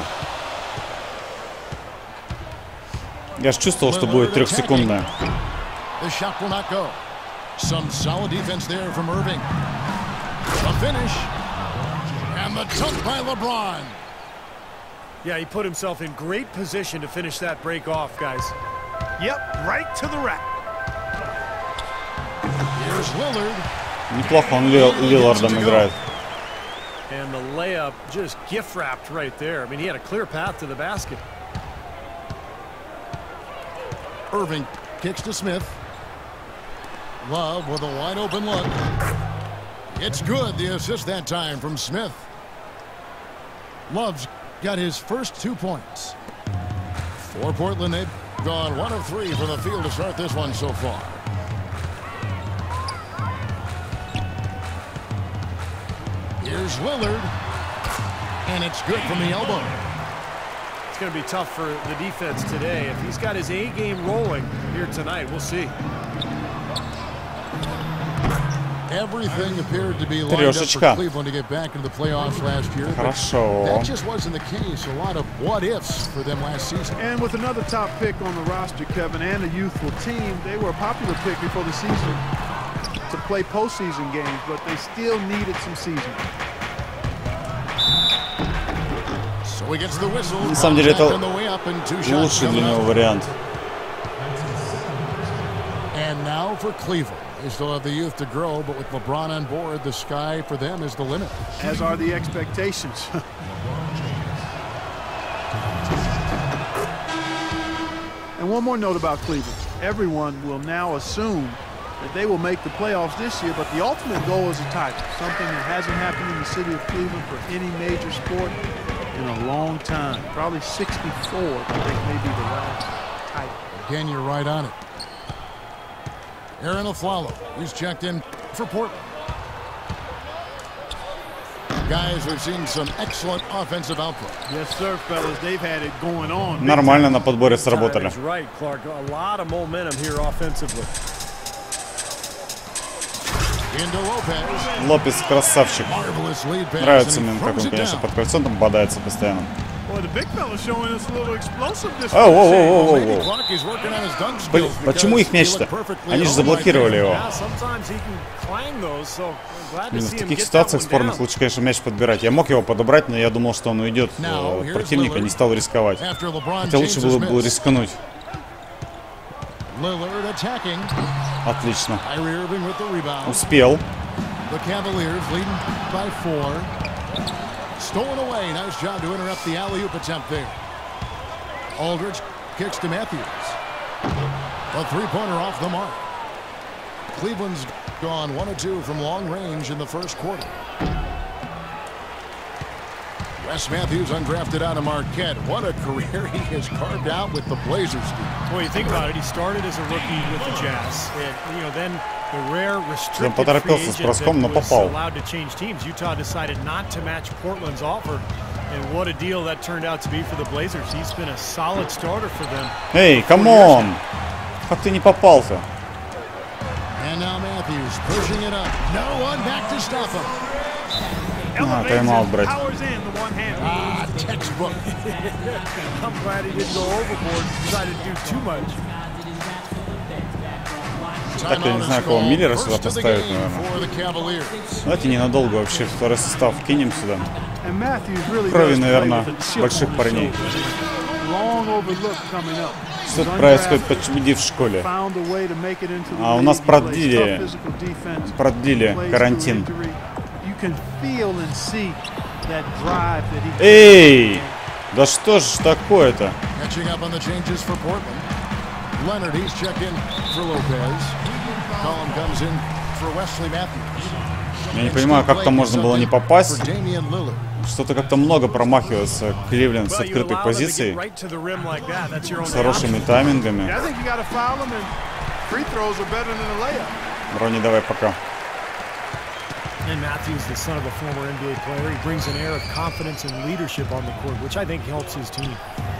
Я же чувствовал, что будет 3-секундная. Yeah, he put himself in great position to finish that break off, guys. Yep, right to the rack. Here's Lillard. Неплохо он Лиллардом играет. And the layup just gift wrapped right there. I mean, he had a clear path to the basket. Irving kicks to Smith. Love with a wide open look. It's good, the assist that time from Smith. Love's got his first 2 points. For Portland, they've gone 1 of 3 from the field to start this one so far. Here's Lillard, and it's good from the elbow. It's going to be tough for the defense today. If he's got his A game rolling here tonight, we'll see. Everything appeared to be lined up Трешечка. for Cleveland to get back into the playoffs last year. Хорошо. That just wasn't the case. A lot of what-ifs for them last season. And with another top pick on the roster, Kevin, and a youthful team, they were a popular pick before the season to play postseason games, but they still needed some seasoning. So he gets the whistle. На самом деле это On the way up and 2 shots лучший для coming него up. вариант. And now for Cleveland. They still have the youth to grow, but with LeBron on board, the sky for them is the limit. As are the expectations. And one more note about Cleveland. Everyone will now assume that they will make the playoffs this year, but the ultimate goal is a title, something that hasn't happened in the city of Cleveland for any major sport in a long time. Probably 64, I think, may be the last title. Again, you're right on it. Aaron Aflalo, he's checked in for Portland. Guys, we've seen some excellent offensive output. Yes, sir, fellas. They've had it going on. Нормально на подборе сработали. That's right, Clark. A lot of momentum here offensively. Into Lopez. Лопес красавчик. Marvelous lead pass. Нравится and he мне, как throws он, it конечно, down. под кольцом там бодается постоянно. Well, the big fella showing us a little explosiveness. Оу. Maybe Clark is working on his dunk skills Блин, почему because их he мяч-то? looked perfectly Они же open заблокировали right его. Yeah, sometimes he can clang those, so I'm glad to Блин, в see him таких get that ситуациях one спорных down. лучше, конечно, мяч подбирать. Я мог его подобрать, но я думал, что он уйдет от противника, не стал рисковать. there. After LeBron Хотя лучше было James's miss. рискнуть. Lillard attacking. Отлично. Kyrie Irving with the rebound. Успел. The Cavaliers leading by 4. Stolen away. Nice job to interrupt the alley-oop attempt there. Aldridge kicks to Matthews. A three-pointer off the mark. Cleveland's gone 1 of 2 from long range in the first quarter. Wes Matthews undrafted out of Marquette. What a career he has carved out with the Blazers. Well, you think about it, he started as a rookie with the Jazz. And, then the rare restricted free поторопился с agent броском, но that was попал. allowed to change teams. Utah decided not to match Portland's offer. And what a deal that turned out to be for the Blazers. He's been a solid starter for them. Эй, камон! Как ты не попал-то? And now Matthews pushing it up. No one back to stop him. Тайм-аут брать. Powers in the one hand. Textbook. I'm glad he didn't go overboard and try to do too much. Так, я не знаю, кого Миллера сюда поставить, наверное. Давайте ненадолго вообще второй состав кинем сюда. And Matthews really Крови, does play наверное, with a chip больших on his парней. shoulder. Long overlooked coming up. Что-то происходит почти в школе. Found a way to make it into the А у нас league. He plays продлили tough physical defense, продлили plays карантин. through injury. You can feel and see that drive that he Эй! Да что ж такое-то? Catching up on the changes for Portland. Leonard, he's checked in for Lopez. Collin comes in for Wesley Matthews. Я не понимаю, как там можно было не попасть. For Damian Lillard. Что-то как-то много промахивается Кливленд с Well, you открытой allow them to get позицией, right to the rim like that. That's your с only хорошими option. таймингами. I think you got to foul him, and free throws are better than a layup. Ронни, давай пока. And Matthews, the son of a former NBA player, he brings an air of confidence and leadership on the court, which I think helps his team.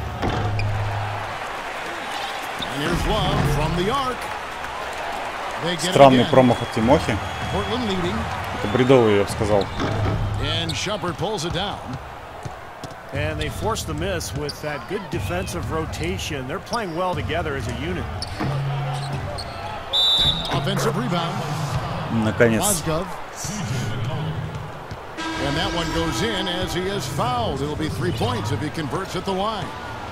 And here's Love from the arc. They get it Странный again. промах от Тимохи. Portland leading. Это бредовый, я бы сказал. And Shumpert pulls it down. And they force the miss with that good defensive rotation. They're playing well together as a unit. Offensive rebound. Наконец. Mozgov. And that one goes in as he is fouled. It'll be 3 points if he converts at the line.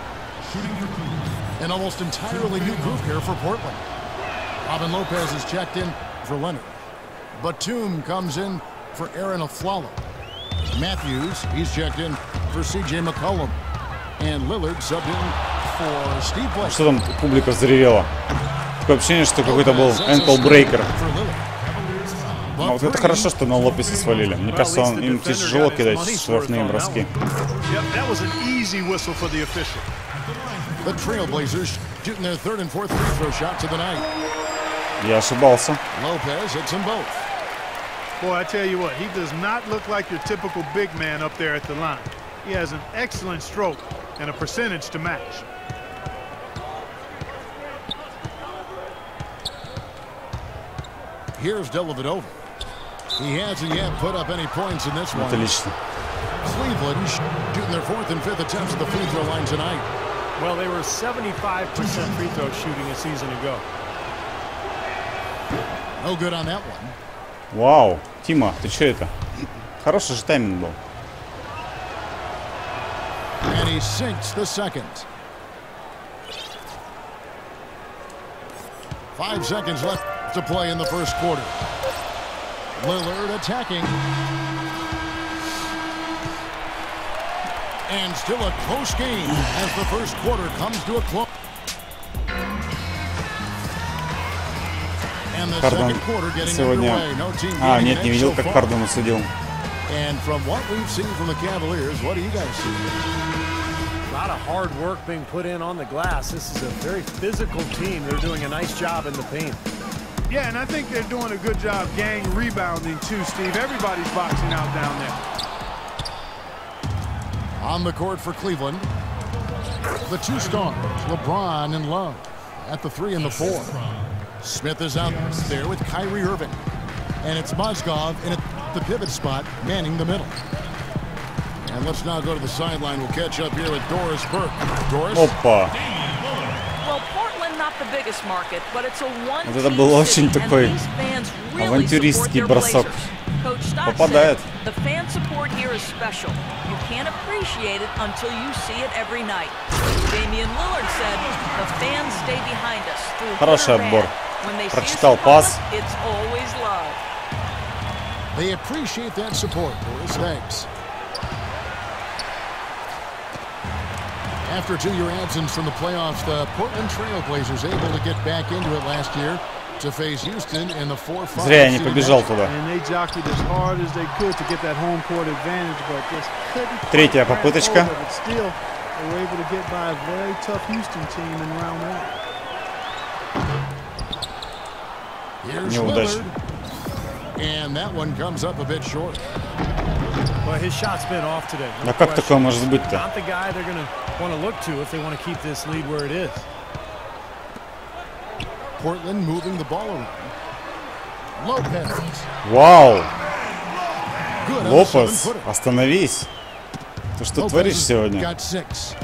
An almost entirely new group here for Portland. Robin Lopez is checked in for Leonard. Batum comes in for Aaron Aflalo. Matthews, he's checked in for C.J. McCollum. And Lillard subbed in for Steve Blake. Что там публика взревела? Такое ощущение, что какой-то был ankle breaker. А вот это хорошо, что на Лопеса свалили. Мне кажется, им тяжело кидать штрафные броски. Yep, that was an easy whistle for the official. The Trailblazers shooting their third and fourth free throw shots of the night. Я ошибался. Lopez hits them both. Boy, I tell you what, he does not look like your typical big man up there at the line. He has an excellent stroke and a percentage to match. Here's Dellavedova. He hasn't yet put up any points in this one. Отлично. Cleveland shooting their 4th and 5th attempts at the free throw line tonight. Well, they were 75% free throw shooting a season ago. No good on that one. Вау, Тима, ты что это? Хороший же тайминг был. And he sinks the second. 5 seconds left to play in the first quarter. Lillard attacking. And still a close game as the first quarter comes to a close. And the Хардон second quarter getting сегодня... underway. No team А, getting нет, не an видел, edge как so far. Хардон усудил. And from what we've seen from the Cavaliers, what do you guys see? A lot of hard work being put in on the glass. This is a very physical team. They're doing a nice job in the paint. Yeah, and I think they're doing a good job gang rebounding too, Steve. Everybody's boxing out down there. On the court for Cleveland, the 2 stars, LeBron and Love, at the 3 and the 4. Smith is out there with Kyrie Irving. And it's Mozgov in the pivot spot, manning the middle. And let's now go to the sideline. We'll catch up here with Doris Burke. Doris? Опа. Well, Portland not the biggest market, but it's a one Вот это был очень такой авантюристский бросок. Попадает. The fan support here is special. You can't appreciate it until you see it every night. Damian Lillard said, "The fans stay behind us through Хороший good or отбор. bad. When they see us Прочитал in пас. public, it's always love." They appreciate that support, Doris. Thanks. After a 2-year absence from the playoffs, the Portland Trail Blazers able to get back into it last year to face Houston in the 4-5. Зря я не побежал туда. And they jockeyed as hard as they could to get that home court advantage, but just couldn't. Третья попыточка. But still, they were able to get by a very tough Houston team in round 1. Here's Неудачно. Lillard. And that one comes up a bit short. Well, his shot's been off today. Да как такое может быть-то? Not the guy they're going to want to look to if they want to keep this lead where it is. Portland moving the ball around. Lopez. Вау. Good on the Лопес, 7-footer. остановись. Ты что Lopez творишь has сегодня? got 6.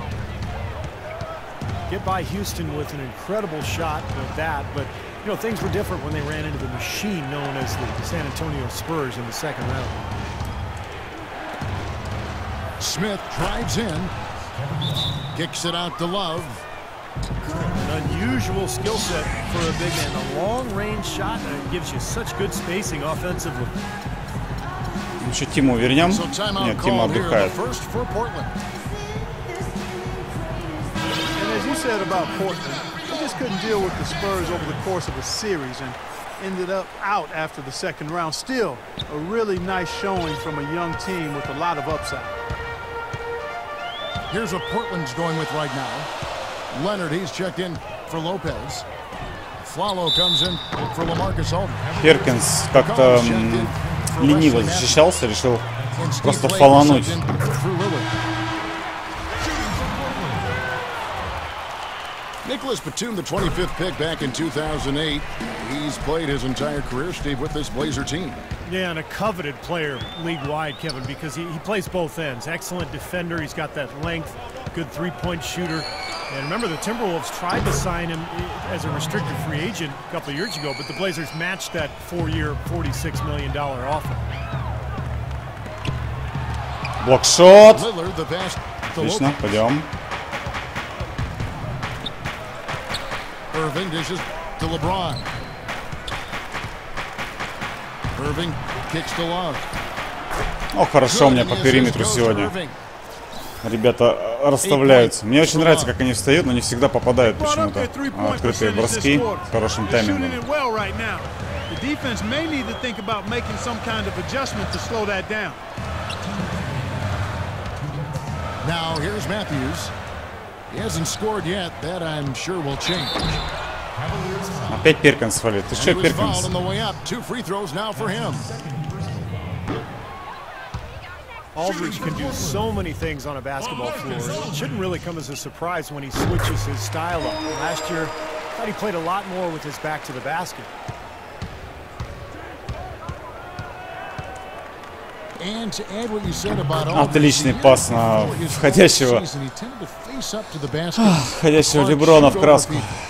Get by Houston with an incredible shot of that, but you know things were different when they ran into the machine known as the San Antonio Spurs in the second round. Smith drives in. Kicks it out to Love. An unusual skill set for a big man. A long-range shot that gives you such good spacing offensively. Еще Тиму вернем? So timeout Нет, Тима call here, the отдыхает. first for Portland. And as you said about Portland, they just couldn't deal with the Spurs over the course of a series and ended up out after the second round. Still, a really nice showing from a young team with a lot of upside. Here's what Portland's going with right now. Leonard, he's checked in for Lopez. Flalo comes in for LaMarcus Aldridge. Перкинс как-то лениво защищался, решил просто фалануть. Nicholas Batum, the 25th pick back in 2008. He's played his entire career, Steve, with this Blazer team. Yeah, and a coveted player league-wide, Kevin, because he plays both ends. Excellent defender. He's got that length, good three-point shooter. And remember, the Timberwolves tried to sign him as a restricted free agent a couple of years ago, but the Blazers matched that 4-year, $46 million offer. Блокшот. Lillard, the best. Отлично, пойдем. Irving dishes to LeBron. Irving kicks to Love. О, хорошо у меня по периметру сегодня. Ребята расставляются. Мне очень нравится, как они встают, но не всегда попадают почему-то. Открытые броски с хорошим таймингом. Now here's Matthews. He hasn't scored yet. That I'm sure will change. Опять Перкинс фалит. Ты что, He was Перкинс? fouled on the way up. 2 free throws now for him. Aldridge can do so many things on a basketball floor. It shouldn't really come as a surprise when he switches his style up. Last year, I thought he played a lot more with his back to the basket. Отличный пас на входящего Леброна в краску.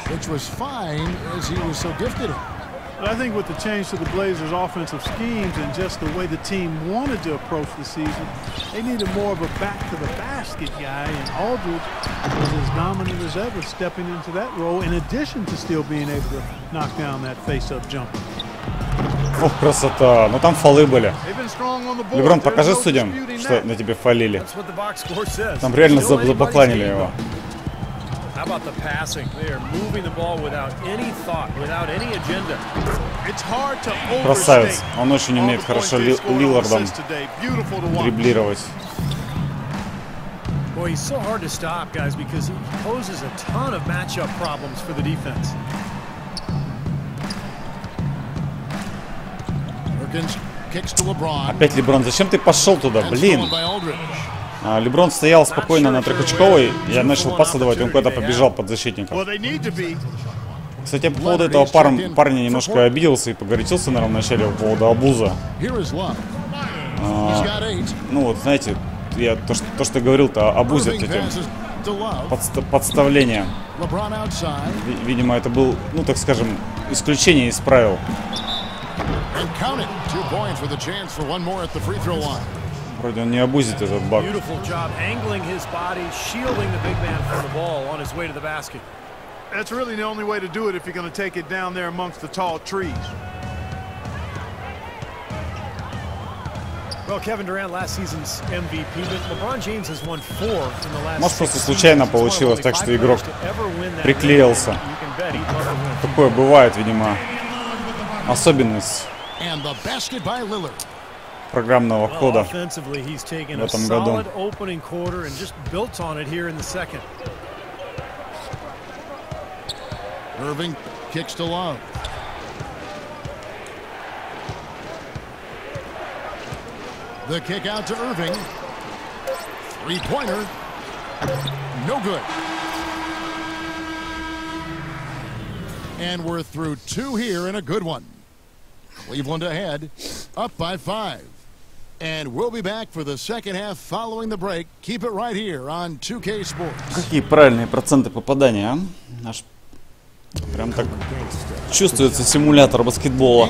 But I think with the change to the Blazers' offensive schemes and just the way the team wanted to approach the season, they needed more of a back-to-the-basket guy, and Aldridge was as dominant as ever stepping into that role, in addition to still being able to knock down that face-up jumper. Ох, красота. Но там фолы были. Леброн, покажи судьям, что на тебе фолили. Там реально забакланили его. How about the passing? They are moving the ball without any thought, without any agenda. It's hard to Красавец. Он очень умеет хорошо Лиллардом дриблировать. Boy, he's so hard to stop, guys, because he poses a ton of matchup problems for the defense. Опять Леброн. Зачем ты пошел туда? Блин. Леброн стоял спокойно на трехочковой. Я начал пас давать, он куда-то побежал под защитником. Кстати, по поводу этого парня немножко обиделся и погорячился, наверное, вначале по поводу абуза. Ну вот, знаете, я то, что говорил-то, абузят этим подставлением. Видимо, это был, ну так скажем, исключение из правил. Вроде он не абузит этот баг. That's really the only way to do it if you're going to take it down there amongst the tall trees. Well, Kevin Durant last season's MVP, but LeBron James has won 4 in the last. Может, просто случайно получилось так, что игрок приклеился. Такое бывает, видимо, особенность программного кода в этом году. Irving kicks to Love. The kick out to Irving. Three-pointer. No good. And we're through 2 here and a good one. Cleveland ahead, up by 5. And we'll be back for the second half following the break. Keep it right here on 2K Sports. Какие правильные проценты попадания, а? Аж прям так чувствуется симулятор баскетбола.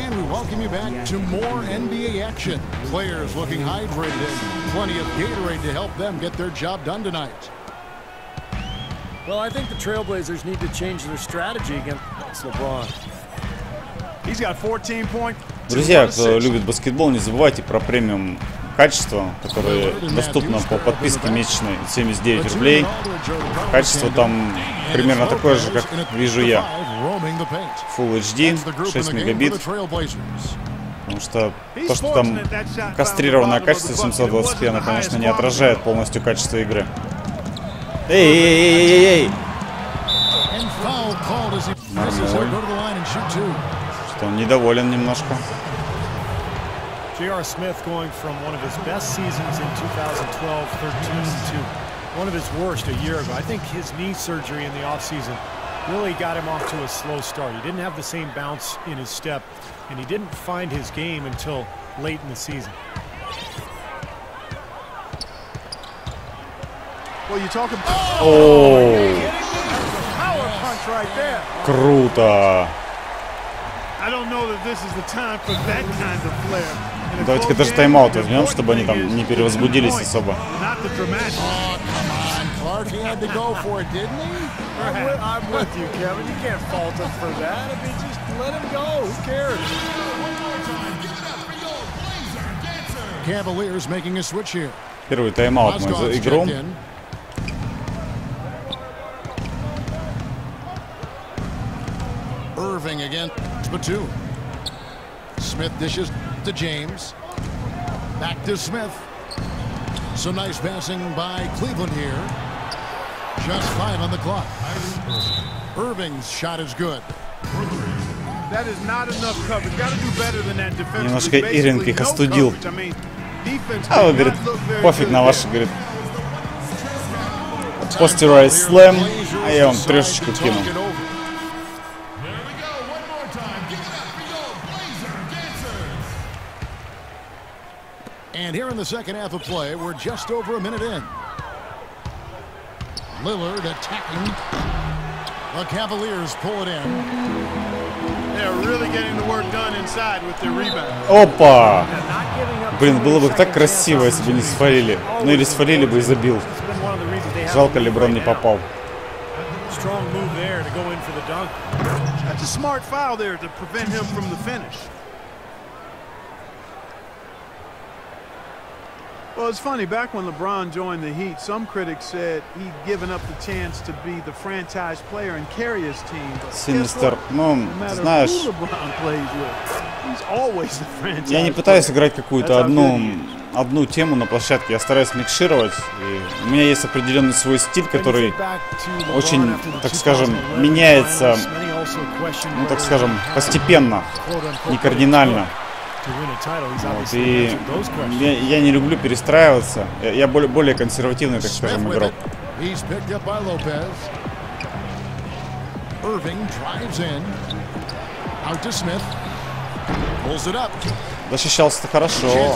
Well, I think the Trailblazers need to change their strategy against LeBron. He's got 14 points. Друзья, кто любит баскетбол, не забывайте про премиум качество, которое доступно по подписке месячной 79 рублей. Качество там примерно такое же, как вижу я. Full HD, 6 мегабит. Потому что то, что там кастрированное качество 720p, оно, конечно, не отражает полностью качество игры. Эй! Что он недоволен немножко. J.R. Smith going from one of his best seasons in 2012-13 to one of his worst a year ago. I think his knee surgery in the offseason really got him off to a slow start. He didn't have the same bounce in his step, and he didn't find his game until late in the season. Well, you talk about power punch right there. Круто. I don't know that this is the time for that kind of flair. Давайте-ка даже тайм-аут возьмем, чтобы они там не перевозбудились особо. Not the dramatic. Oh, come on, Clark. He had to go for it, didn't he? I'm with you, Kevin. You can't fault him for that. I mean, just let him go. Who cares? Cavaliers making a switch here. Первый тайм-аут мы за игру. Irving again. Batum. Smith dishes to James. Back to Smith. Some nice passing by Cleveland here. Just 5 on the clock. Irving's shot is good. That is not enough coverage. Got to do better than that defense. Немножко Ирвинг их остудил. А вы, говорит, пофиг на ваши, говорит, постерайз слэм, а я вам трешечку кину. And here in the second half of play, we're just over a minute in. Lillard attacking. The Cavaliers pull it in. They're really getting the work done inside with their rebound. Опа! Блин, было бы так красиво, если бы не сфорили. Ну или сфорили бы и забил. Жалко, Леброн не попал. That's a smart foul there to prevent him from the finish. Well, it's funny, back when LeBron joined the Heat, some critics said he'd given up the chance to be the franchise player and carry his team. Синистер, ну, знаешь, я не пытаюсь играть какую-то одну тему на площадке, я стараюсь микшировать. И у меня есть определенный свой стиль, который очень, так скажем, меняется, ну, так скажем, постепенно, не кардинально. Вот, и я не люблю перестраиваться. Я более консервативный, так скажем, игрок. Защищался-то хорошо.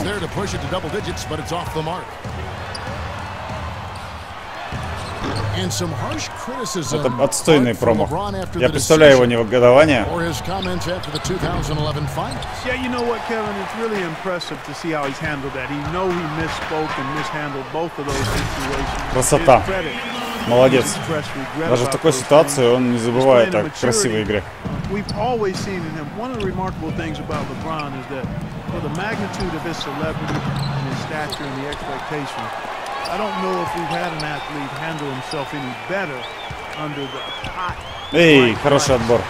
Это отстойный промах. Я представляю его негодование. Красота. Молодец. Даже в такой ситуации он не забывает о красивой игре. I don't know if we've had an athlete handle himself any better under the hot. Эй, хороший отбор.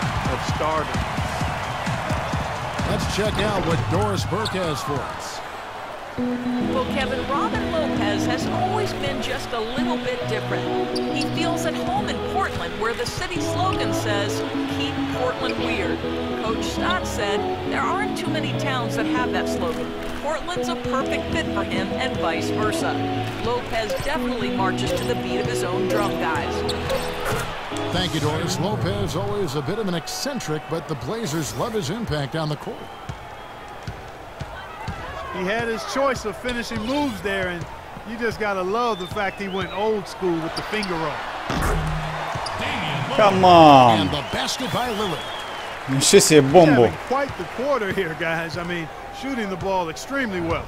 Let's check out what Doris Burke has for us. Well, Kevin, Robin Lopez has always been just a little bit different. He feels at home in Portland, where the city slogan says, "Keep Portland weird." Coach Stott said there aren't too many towns that have that slogan. Portland's a perfect fit for him and vice versa. Lopez definitely marches to the beat of his own drum, guys. Thank you, Doris. Lopez always a bit of an eccentric, but the Blazers love his impact on the court. He had his choice of finishing moves there, and you just gotta love the fact he went old school with the finger roll. Come on. And the basket by Lillard. Ничего себе бомбу. Quite the quarter here, guys. I mean, shooting the ball extremely well.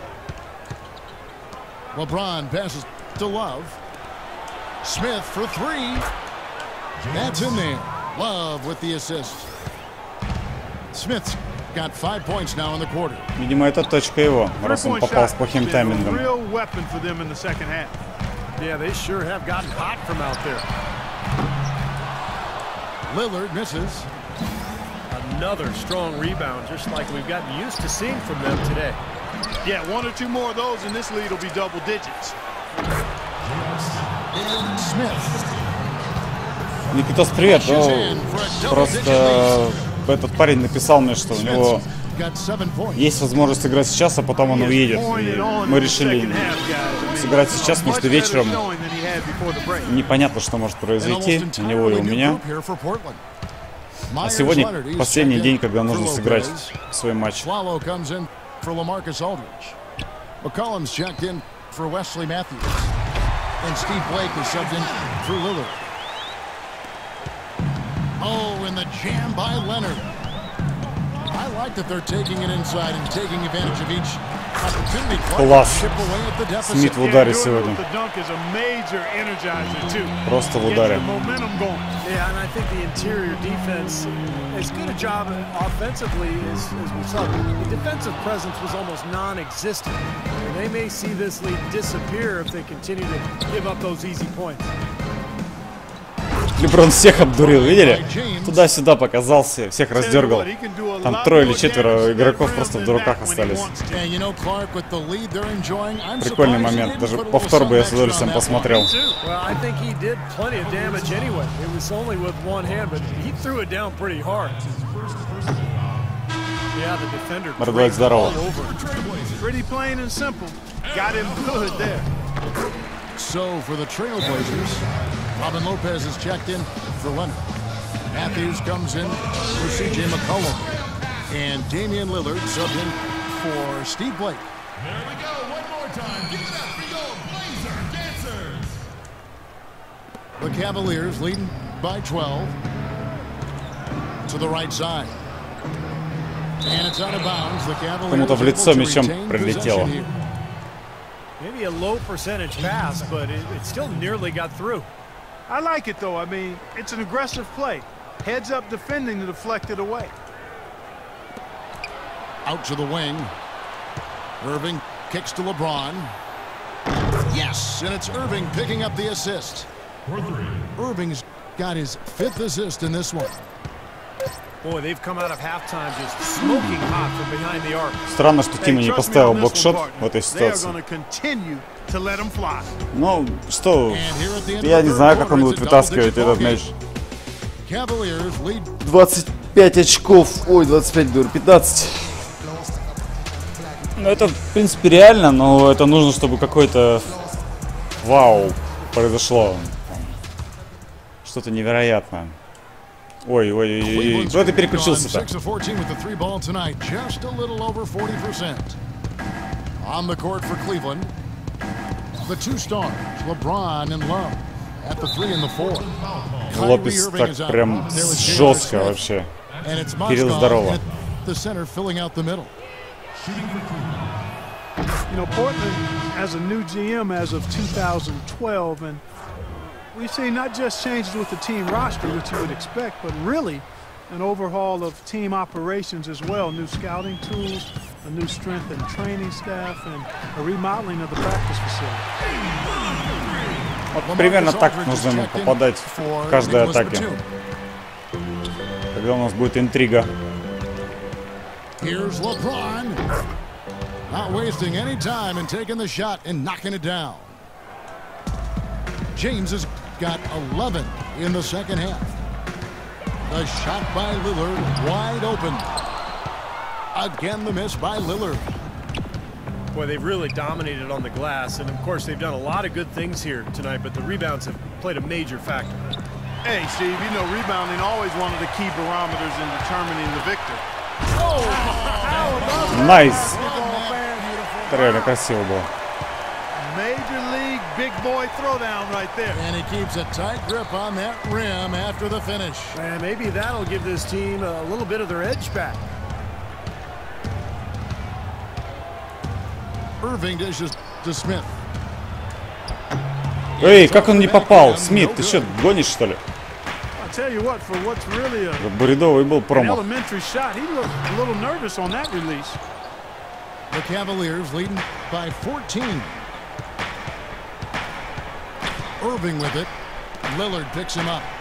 LeBron passes to Love. Smith for three. That's in there. Love with the assist. Smith's got 5 points now in the quarter. Видимо, это точка его, раз он попал с плохим таймингом. Yeah, they sure have gotten hot from out there. Lillard misses. Another strong rebound, just like we've gotten used to seeing from them today. Yeah, one or two more of those and this lead will be double digits. Smith. Никитос, привет. Просто этот парень написал мне, что у него есть возможность играть сейчас, а потом он уедет. И мы решили сыграть сейчас, потому что вечером непонятно, что может произойти у него и у меня. А сегодня последний день, когда нужно сыграть свой матч. Oh, and the jam by Leonard. I like that they're taking it inside and taking advantage of each opportunity. Класс. Смит в ударе сегодня. Просто в ударе. Yeah, and I think the interior defense, as good a job offensively as we saw, the defensive presence was almost non-existent. And they may see this lead disappear if they continue to give up those easy points. Леброн всех обдурил, видели? Туда-сюда показался, всех раздергал. Там 3 или 4 игроков просто в дураках остались. Прикольный момент. Даже повтор бы я с удовольствием посмотрел. Мордовик, здорово. So for the Trailblazers, Robin Lopez is checked in for Leonard. Matthews comes in for C.J. McCollum. And Damian Lillard subbed in for Steve Blake. The Cavaliers leading by 12 to the right side. And it's out of bounds. The Cavaliers Кому-то в лицо мячом прилетело. Maybe a low percentage pass, but it still nearly got through. I like it, though. I mean, it's an aggressive play. Heads up defending to deflect it away. Out to the wing. Irving kicks to LeBron. Yes, and it's Irving picking up the assist. Irving's got his 5th assist in this one. Boy, they've come out of halftime just smoking hot from behind the arc. Странно, что Тима не поставил блокшот в этой ситуации. Ну, что, я не знаю, как он будет вытаскивать этот мяч. 25 очков, ой, 25, говорю, 15. Ну, это, в принципе, реально, но это нужно, чтобы какой-то вау произошло. Что-то невероятное. Ой, кто ты переключился-то? On the court for Cleveland, the 2 stars, LeBron and Love, at the 3 and the 4. Лопес так прям жестко вообще. Кирилл, здорово. The center filling out the middle. You know, Portland has a new GM as of 2012, and we've seen not just changes with the team roster, which you would expect, but really an overhaul of team operations as well. New scouting tools, a new strength and training staff, and a remodeling of the practice facility. Вот примерно так нужно ему попадать в каждой атаке. Когда у нас будет интрига. Here's LeBron. Not wasting any time and taking the shot and knocking it down. James has got 11 in the second half. The shot by Lillard, wide open. Again, the miss by Lillard. Boy, they've really dominated on the glass, and of course they've done a lot of good things here tonight, but the rebounds have played a major factor. Hey, Steve, you know rebounding always one of the key barometers in determining the victor. Найс. Это реально красиво было. Major league big boy throwdown right there. And he keeps a tight grip on that rim after the finish. And maybe that'll give this team a little bit of their edge back. Irving dishes to Smith. Эй, как он не попал? Смит, ты что, гонишь, что ли? I'll tell you what, for what's really a Бредовый был промах. elementary shot, he looked a little nervous on that release. The Cavaliers leading by 14. Irving with it. Lillard picks him up.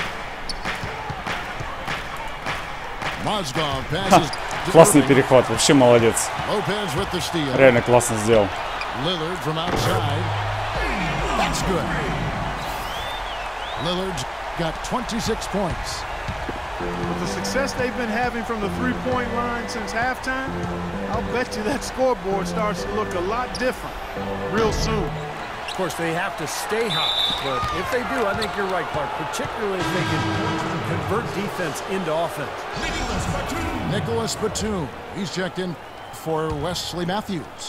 Mozgov passes. Классный перехват, вообще молодец. Lopez with the steal. Реально классно сделал. Lillard from outside. That's good. Lillard's got 26 points. With the success they've been having from the three-point line since halftime, I'll bet you that scoreboard starts to look a lot different real soon. Of course, they have to stay hot, but if they do, I think you're right, Clark, particularly if they can convert defense into offense. Nicholas Batum, he's checked in for Wesley Matthews.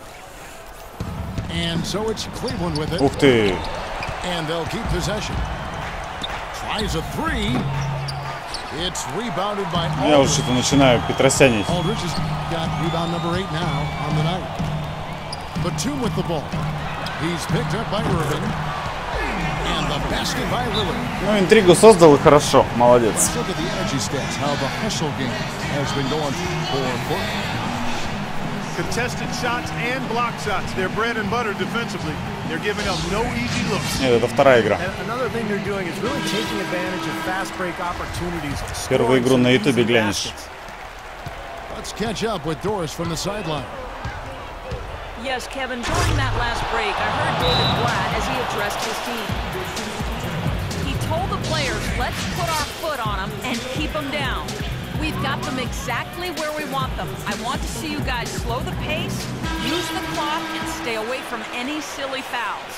And so it's Cleveland with it. Ух ты! And they'll keep possession. Tries a 3. It's rebounded by Aldridge. Я уже что-то начинаю петросянить. Aldridge has got rebound number 8 now on the night. Batum with the ball. He's picked up by Irving. And the basket by Lillard. Ну, интригу создал и хорошо. Молодец. Let's look at the energy stats, how the hustle game has been going for Portland. Contested shots and block shots. They're bread and butter defensively. They're giving up no easy looks. Нет, это вторая игра. Another thing they're doing is really taking advantage of fast break opportunities. Первую игру на ютубе глянешь. Let's catch up with Doris from the sideline. Yes, Kevin, during that last break, I heard David Blatt as he addressed his team. He told the players, let's put our foot on them and keep them down. We've got them exactly where we want them. I want to see you guys slow the pace, use the clock, and stay away from any silly fouls.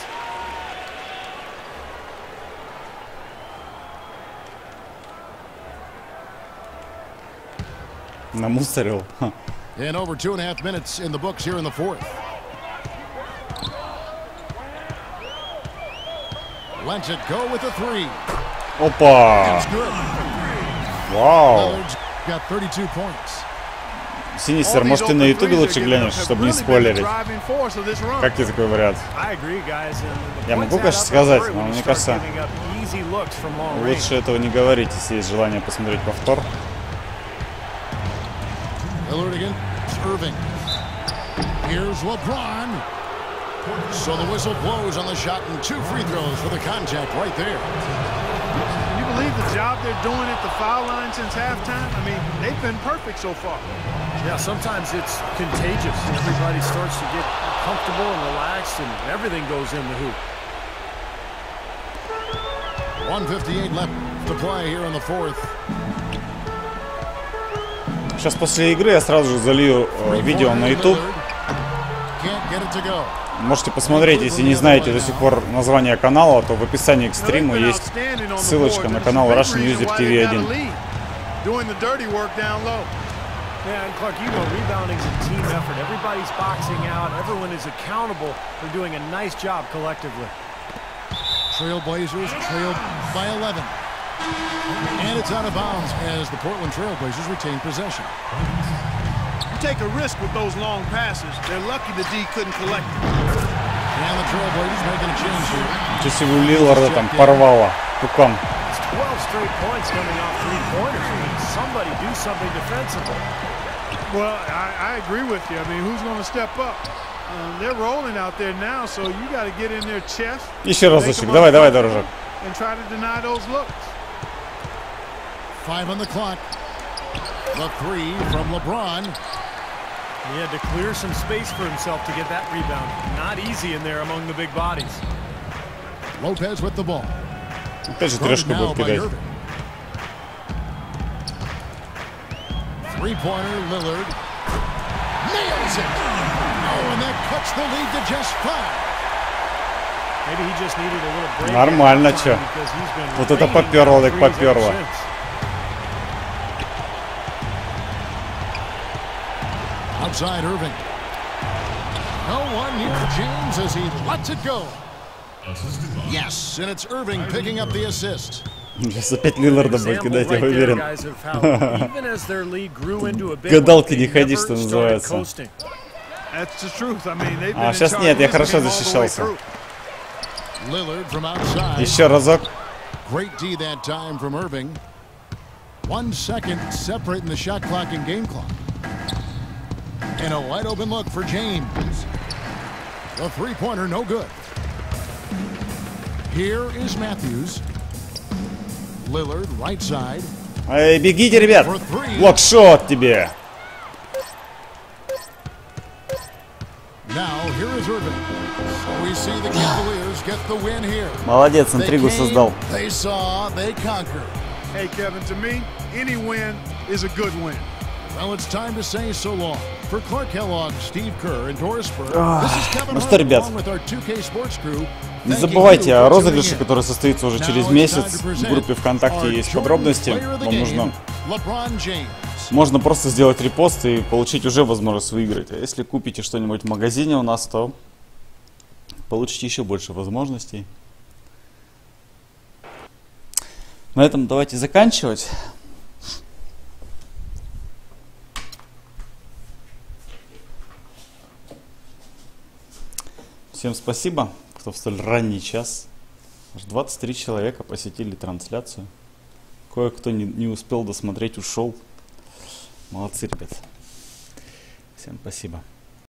Намусорил. And over 2.5 minutes in the books here in the fourth. Lets it go with a three. Опа! It's good. Вау! Lillard's got 32 points. Синистер, может ты на ютубе лучше глянешь, чтобы не спойлерить? Как тебе такой вариант? Я могу, конечно, сказать, но мне кажется, лучше этого не говорить, если есть желание посмотреть повтор. Lillard against Irving. Here's LeBron. So the whistle blows on the shot and 2 free throws for the contact right there. Can you believe the job they're doing at the foul line since halftime? I mean, they've been perfect so far. Yeah, sometimes it's contagious. Everybody starts to get comfortable and relaxed, and everything goes in the hoop. 1:58 left to play here in the fourth. Сейчас после игры я сразу же залью видео на YouTube. Можете посмотреть, если не знаете до сих пор название канала, то в описании к стриму есть ссылочка на канал Russian User TV 1. Yeah, and Clark, you know, rebounding is a team effort. Everybody's boxing out. Everyone is accountable for doing a nice job collectively. Trailblazers trailed by 11. And it's out of bounds as the Portland Trailblazers retain possession. You take a risk with those long passes. They're lucky the D couldn't collect them. And the Trailblazers making a change here. Ничего себе, у Лилларда там порвало пукан. 12 straight points coming off three-pointers. I mean, somebody do something defensively. Well, I agree with you. I mean, who's going to step up? They're rolling out there now, so you got to get in their chest. Еще разочек. Давай, дружок. And try to deny those looks. 5 on the clock. The three from LeBron. He had to clear some space for himself to get that rebound. Not easy in there among the big bodies. Lopez with the ball. Опять же трешку будет кидать. Three-pointer, Lillard. Nails it! Oh, and that cuts the lead to just 5. Maybe he just needed a little break. Нормально, чё. Вот это попёрло, так попёрло. Outside Irving. No one near James as he lets it go. Yes, and it's Irving picking up the assist. Сейчас опять Лилларда будет кидать, я уверен. Гадалки не ходи, что называется. А, сейчас нет, я хорошо защищался. Еще разок. Great D that time from Irving. 1 second separating the shot clock and game clock. And a wide open look for James. The three-pointer, no good. Here is Matthews. Lillard, right side. Эй, бегите, ребят! Блокшот тебе! Now, here is Irving. So we see the Cavaliers get the win here. Молодец, интригу создал. They saw, they conquered. Hey, Kevin, to me, any win is a good win. Well, it's time to say so long. For Clark Kellogg, Steve Kerr, and Doris Burke, this is Kevin Ну что, ребят, along with our 2K Sports crew. не забывайте о розыгрыше, который состоится уже через месяц. В группе ВКонтакте есть подробности. Вам можно просто сделать репост и получить уже возможность выиграть. А если купите что-нибудь в магазине у нас, то получите еще больше возможностей. На этом давайте заканчивать. Всем спасибо, кто в столь ранний час. Аж 23 человека посетили трансляцию. Кое-кто не успел досмотреть, ушел. Молодцы, ребят. Всем спасибо.